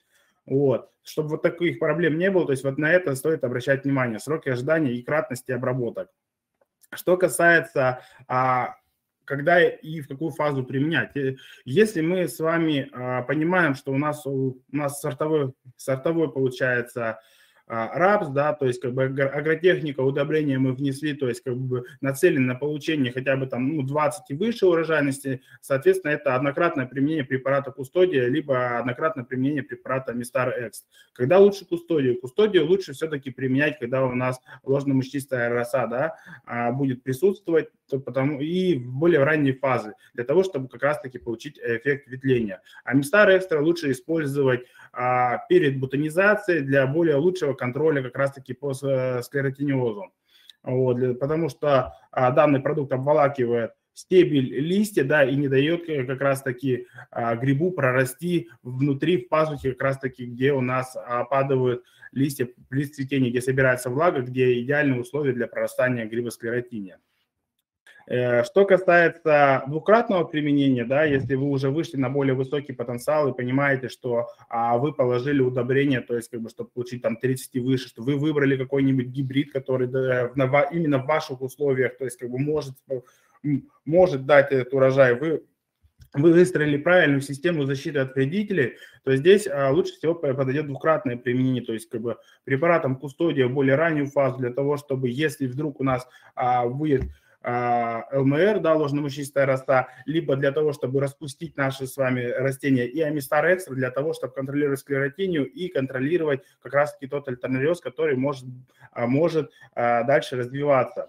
Вот. Чтобы вот таких проблем не было, то есть вот на это стоит обращать внимание. Сроки ожидания и кратности обработок. Что касается, когда и в какую фазу применять. Если мы с вами понимаем, что у нас сортовой получается рапс, да, то есть как бы агротехника, удобрения мы внесли, то есть как бы нацелены на получение хотя бы там 20 и выше урожайности, соответственно, это однократное применение препарата Кустодия, либо однократное применение препарата Амистар Экс. Когда лучше Кустодию? Кустодию лучше все-таки применять, когда у нас ложно-мучнистая роса, да, будет присутствовать, и в более ранней фазы, для того, чтобы как раз-таки получить эффект ветвления. Амистар Экстра лучше использовать перед бутонизацией для более лучшего контроля как раз-таки по склеротиниозу. Вот, потому что данный продукт обволакивает стебель, листья, да, и не дает как раз-таки грибу прорасти внутри, в пазухе, как раз-таки, где у нас опадают листья при цветении, где собирается влага, где идеальные условия для прорастания грибосклеротиния. Что касается двукратного применения, да, если вы уже вышли на более высокий потенциал и понимаете, что вы положили удобрение, то есть, как бы, чтобы получить там 30 и выше, что вы выбрали какой-нибудь гибрид, который именно в ваших условиях, то есть, как бы, может дать этот урожай, вы выстроили правильную систему защиты от вредителей, то здесь лучше всего подойдет двукратное применение, то есть как бы препаратом Кустодия в более раннюю фазу для того, чтобы если вдруг у нас будет ЛМР, да, ложно-мучнистая роса, либо для того, чтобы распустить наши с вами растения, и Амистар Экстра для того, чтобы контролировать склеротинию и контролировать как раз-таки тот альтернариоз, который может дальше развиваться.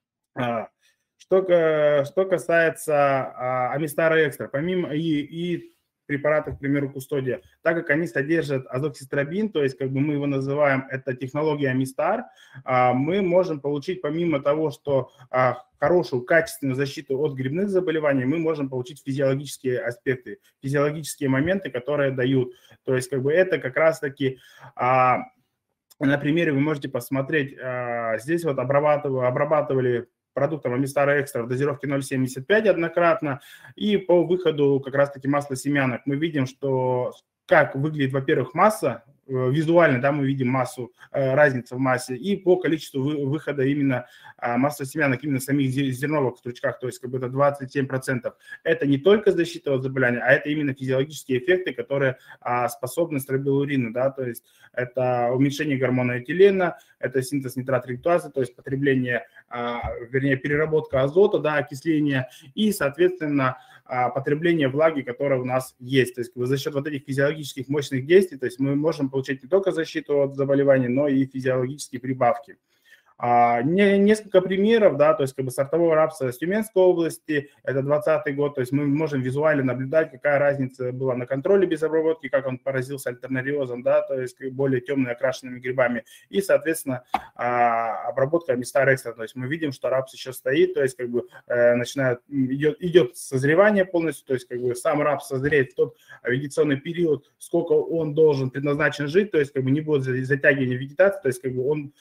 Что касается Амистара Экстра, помимо и препаратов, к примеру, Кустодия, так как они содержат азоксистрабин, то есть как бы мы его называем, это технология Амистар, мы можем получить помимо того, что хорошую, качественную защиту от грибных заболеваний, мы можем получить физиологические аспекты, физиологические моменты, которые дают. То есть как бы это как раз-таки... На примере вы можете посмотреть, здесь вот обрабатывали продуктом Амистара Экстра в дозировке 0,75 однократно, и по выходу как раз-таки масла семянок мы видим, что как выглядит, во-первых, масса, визуально, да, мы видим массу, разницу в массе, и по количеству выхода именно масла семянок, именно самих зерновых в стручках, то есть как бы это 27%. Это не только защита от заболевания, а это именно физиологические эффекты, которые способны стробилурина, да, то есть это уменьшение гормона этилена, это синтез нитротритазы, то есть потребление, вернее, переработка азота, да, окисление и, соответственно, потребление влаги, которое у нас есть. То есть за счет вот этих физиологических мощных действий, то есть мы можем получить не только защиту от заболеваний, но и физиологические прибавки. Несколько примеров, да, то есть как бы сортового рапса с Тюменской области, это 2020 год, то есть мы можем визуально наблюдать, какая разница была на контроле без обработки, как он поразился альтернариозом, да, то есть более темно окрашенными грибами, и, соответственно, обработка Амистар Экстра, то есть мы видим, что рапс еще стоит, то есть как бы идет созревание полностью, то есть как бы сам рапс созреет в тот вегетационный период, сколько он должен предназначен жить, то есть как бы не будет затягивания вегетации, то есть как бы он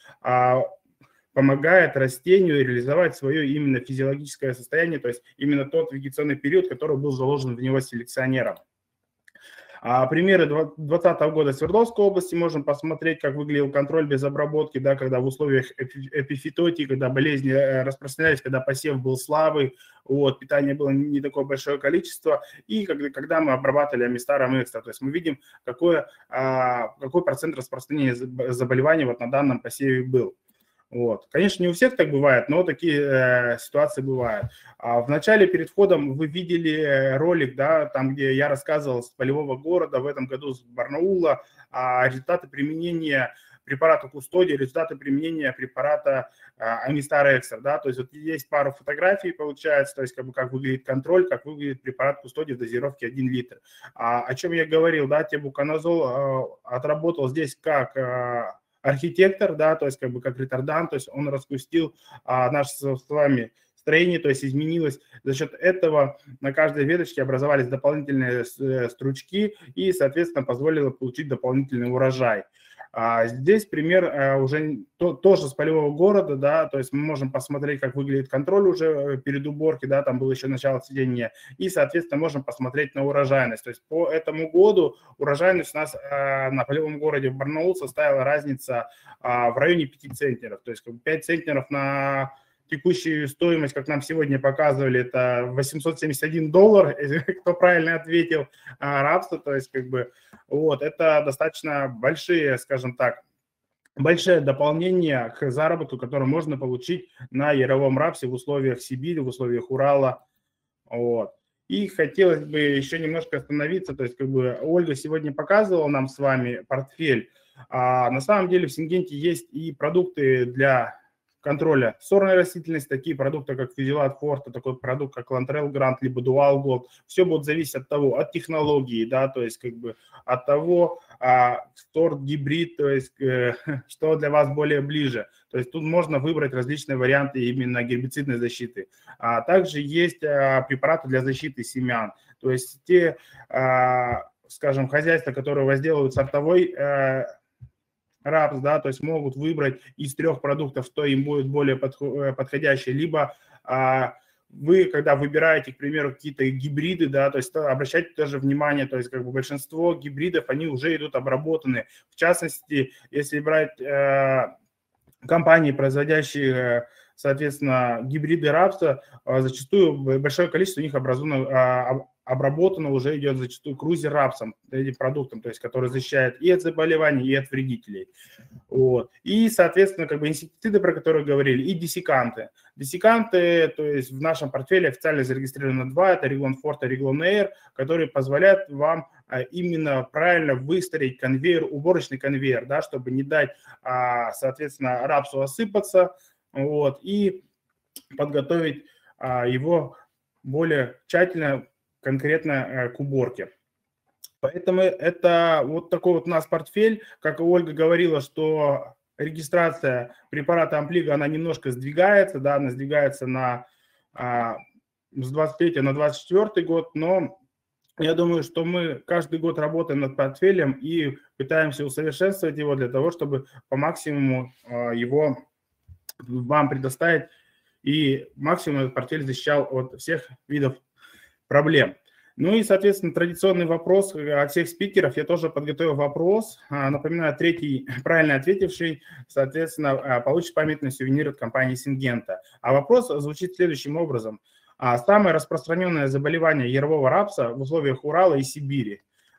помогает растению реализовать свое именно физиологическое состояние, то есть именно тот вегетационный период, который был заложен в него селекционером. Примеры 2020 года Свердловской области можем посмотреть, как выглядел контроль без обработки, да, когда в условиях эпифитотии, когда болезни распространялись, когда посев был слабый, вот, питания было не такое большое количество, и когда мы обрабатывали Амистаром Экстра, то есть мы видим, какой процент распространения заболеваний вот на данном посеве был. Вот. Конечно, не у всех так бывает, но такие ситуации бывают. В начале, перед входом, вы видели ролик, да, там, где я рассказывал с полевого города, в этом году с Барнаула, результаты применения препарата Кустодия, результаты применения препарата Амистар Экстра, да, то есть вот есть пару фотографий, получается, то есть как выглядит контроль, как выглядит препарат Кустодия в дозировке 1 литр. О чем я говорил, да, тебуканазол отработал здесь как архитектор, да, то есть как бы как ретардант, то есть он распустил наше с вами строение, то есть изменилось. За счет этого на каждой веточке образовались дополнительные стручки и, соответственно, позволило получить дополнительный урожай. Здесь пример уже тоже с полевого города, да, то есть мы можем посмотреть, как выглядит контроль уже перед уборкой, да, там было еще начало цветения, и, соответственно, можем посмотреть на урожайность. То есть по этому году урожайность у нас на полевом городе в Барнаул составила разница в районе 5 центнеров, то есть 5 центнеров на текущую стоимость, как нам сегодня показывали, это $871, кто правильно ответил, рапса, то есть вот, это достаточно большие, скажем так, большое дополнение к заработку, которое можно получить на яровом рапсе в условиях Сибири, в условиях Урала, вот. И хотелось бы еще немножко остановиться, то есть Ольга сегодня показывала нам с вами портфель, на самом деле в Сингенте есть и продукты для контроля сорной растительности, такие продукты, как Физилат Форте, такой продукт, как Лантрел Грант, либо Дуал Голд. Все будет зависеть от того, от технологии, да, то есть от того, сорт, гибрид, то есть что для вас более ближе. То есть тут можно выбрать различные варианты именно гербицидной защиты. Также есть препараты для защиты семян. То есть те, скажем, хозяйства, которые возделывают сортовой рапс, да, то есть могут выбрать из 3 продуктов, что им будет более подходящий, либо вы, когда выбираете, к примеру, какие-то гибриды, да, то есть обращайте тоже внимание, то есть большинство гибридов, они уже идут обработаны. В частности, если брать компании, производящие, соответственно, гибриды рапса, зачастую большое количество у них обработано уже идет зачастую крузер рапсом, этим продуктом, то есть который защищает и от заболеваний, и от вредителей. Вот. И, соответственно, инсектициды, про которые говорили, и диссиканты. Диссиканты, то есть в нашем портфеле официально зарегистрировано 2, это Реглон Форте, Реглон Эйр, которые позволяют вам именно правильно выстроить конвейер, уборочный конвейер, да, чтобы не дать, соответственно, рапсу осыпаться, вот, и подготовить его более тщательно, конкретно к уборке. Поэтому это вот такой вот у нас портфель. Как Ольга говорила, что регистрация препарата Амплиго, она немножко сдвигается, да, она сдвигается с 23 на 24 год, но я думаю, что мы каждый год работаем над портфелем и пытаемся усовершенствовать его для того, чтобы по максимуму его вам предоставить и максимум этот портфель защищал от всех видов проблем. Ну и, соответственно, традиционный вопрос от всех спикеров. Я тоже подготовил вопрос. Напоминаю, 3-й правильно ответивший, соответственно, получит памятный сувенир от компании Сингента. А вопрос звучит следующим образом. Самое распространенное заболевание ярового рапса в условиях Урала и Сибири.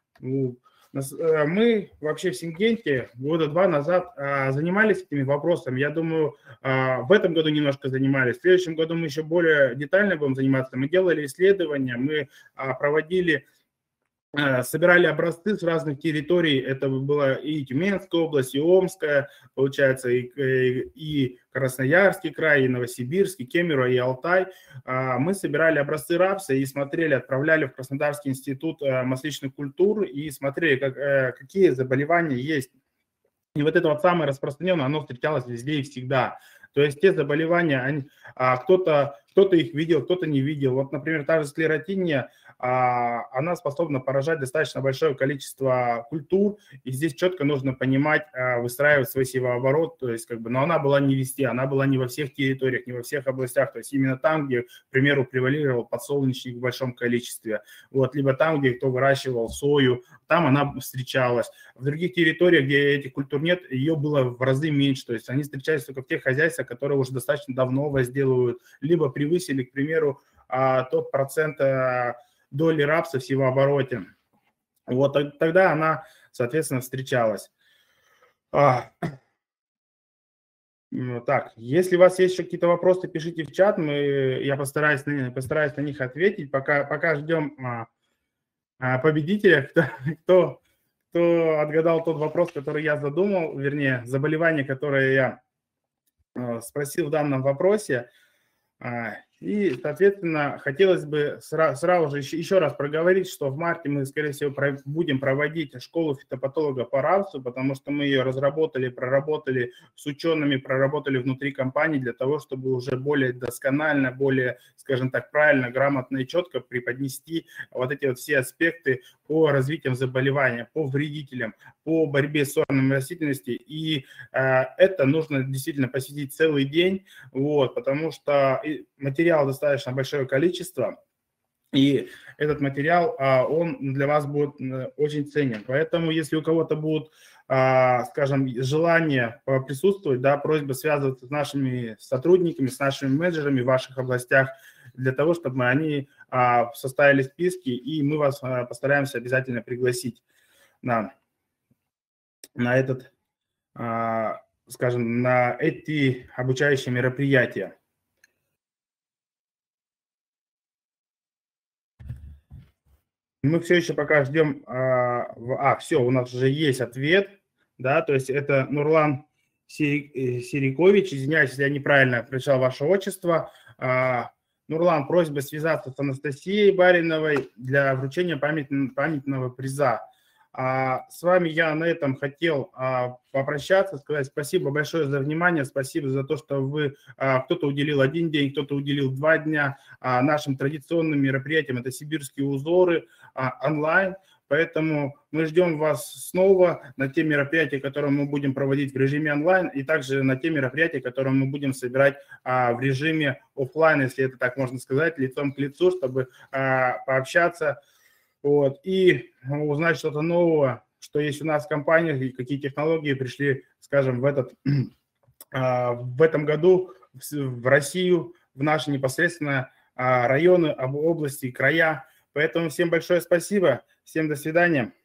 Мы вообще в Сингенте 2 года назад занимались этими вопросами. Я думаю, в этом году немножко занимались. В следующем году мы еще более детально будем заниматься. Мы делали исследования, мы проводили, собирали образцы с разных территорий. Это была и Тюменская область, и Омская, получается, и Красноярский край, и Новосибирский, Кемерово, и Алтай. Мы собирали образцы рапса и смотрели, отправляли в Краснодарский институт масличных культур и смотрели, какие заболевания есть. И вот это вот самое распространенное, оно встречалось везде и всегда. То есть те заболевания, кто-то их видел, кто-то не видел. Вот, например, та же склеротиния, она способна поражать достаточно большое количество культур, и здесь четко нужно понимать, выстраивать свой севооборот, то есть но она была не везде, она была не во всех территориях, не во всех областях, то есть именно там, где, к примеру, превалировал подсолнечник в большом количестве, вот, либо там, где кто выращивал сою, там она встречалась. В других территориях, где этих культур нет, ее было в разы меньше, то есть они встречались только в тех хозяйствах, которые уже достаточно давно возделывают, либо превысили, к примеру, тот процент доли рапса в севообороте. Вот тогда она, соответственно, встречалась. Так, если у вас есть еще какие-то вопросы, пишите в чат, я постараюсь на них ответить. Пока ждем победителя, кто отгадал тот вопрос, который я задумал, вернее, заболевание, которое я спросил в данном вопросе. И, соответственно, хотелось бы сразу же еще раз проговорить, что в марте мы, скорее всего, будем проводить школу фитопатолога по рапсу, потому что мы ее разработали, проработали с учеными, проработали внутри компании для того, чтобы уже более досконально, более, скажем так, правильно, грамотно и четко преподнести вот эти вот все аспекты по развитию заболевания, по вредителям, по борьбе с сорной растительности. И это нужно действительно посвятить целый день, вот, потому что материал достаточно большое количество, и этот материал, он для вас будет очень ценен. Поэтому, если у кого-то будут, скажем, желание присутствовать, да, просьба связываться с нашими сотрудниками, с нашими менеджерами в ваших областях, для того, чтобы они составили списки, и мы вас постараемся обязательно пригласить на этот, скажем, на эти обучающие мероприятия. Мы все еще пока ждем, все, у нас уже есть ответ, да, то есть это Нурлан Серикович, извиняюсь, если я неправильно прочитал ваше отчество. Нурлан, просьба связаться с Анастасией Бариновой для вручения памятного приза. С вами я на этом хотел попрощаться, сказать спасибо большое за внимание, спасибо за то, что вы, кто-то уделил 1 день, кто-то уделил 2 дня нашим традиционным мероприятиям, это сибирские узоры онлайн, поэтому мы ждем вас снова на те мероприятия, которые мы будем проводить в режиме онлайн, и также на те мероприятия, которые мы будем собирать в режиме офлайн, если это так можно сказать, лицом к лицу, чтобы пообщаться. Вот, и узнать что-то нового, что есть у нас в компаниях, и какие технологии пришли, скажем, в этом году в Россию, в наши непосредственно районы, области, края. Поэтому всем большое спасибо, всем до свидания.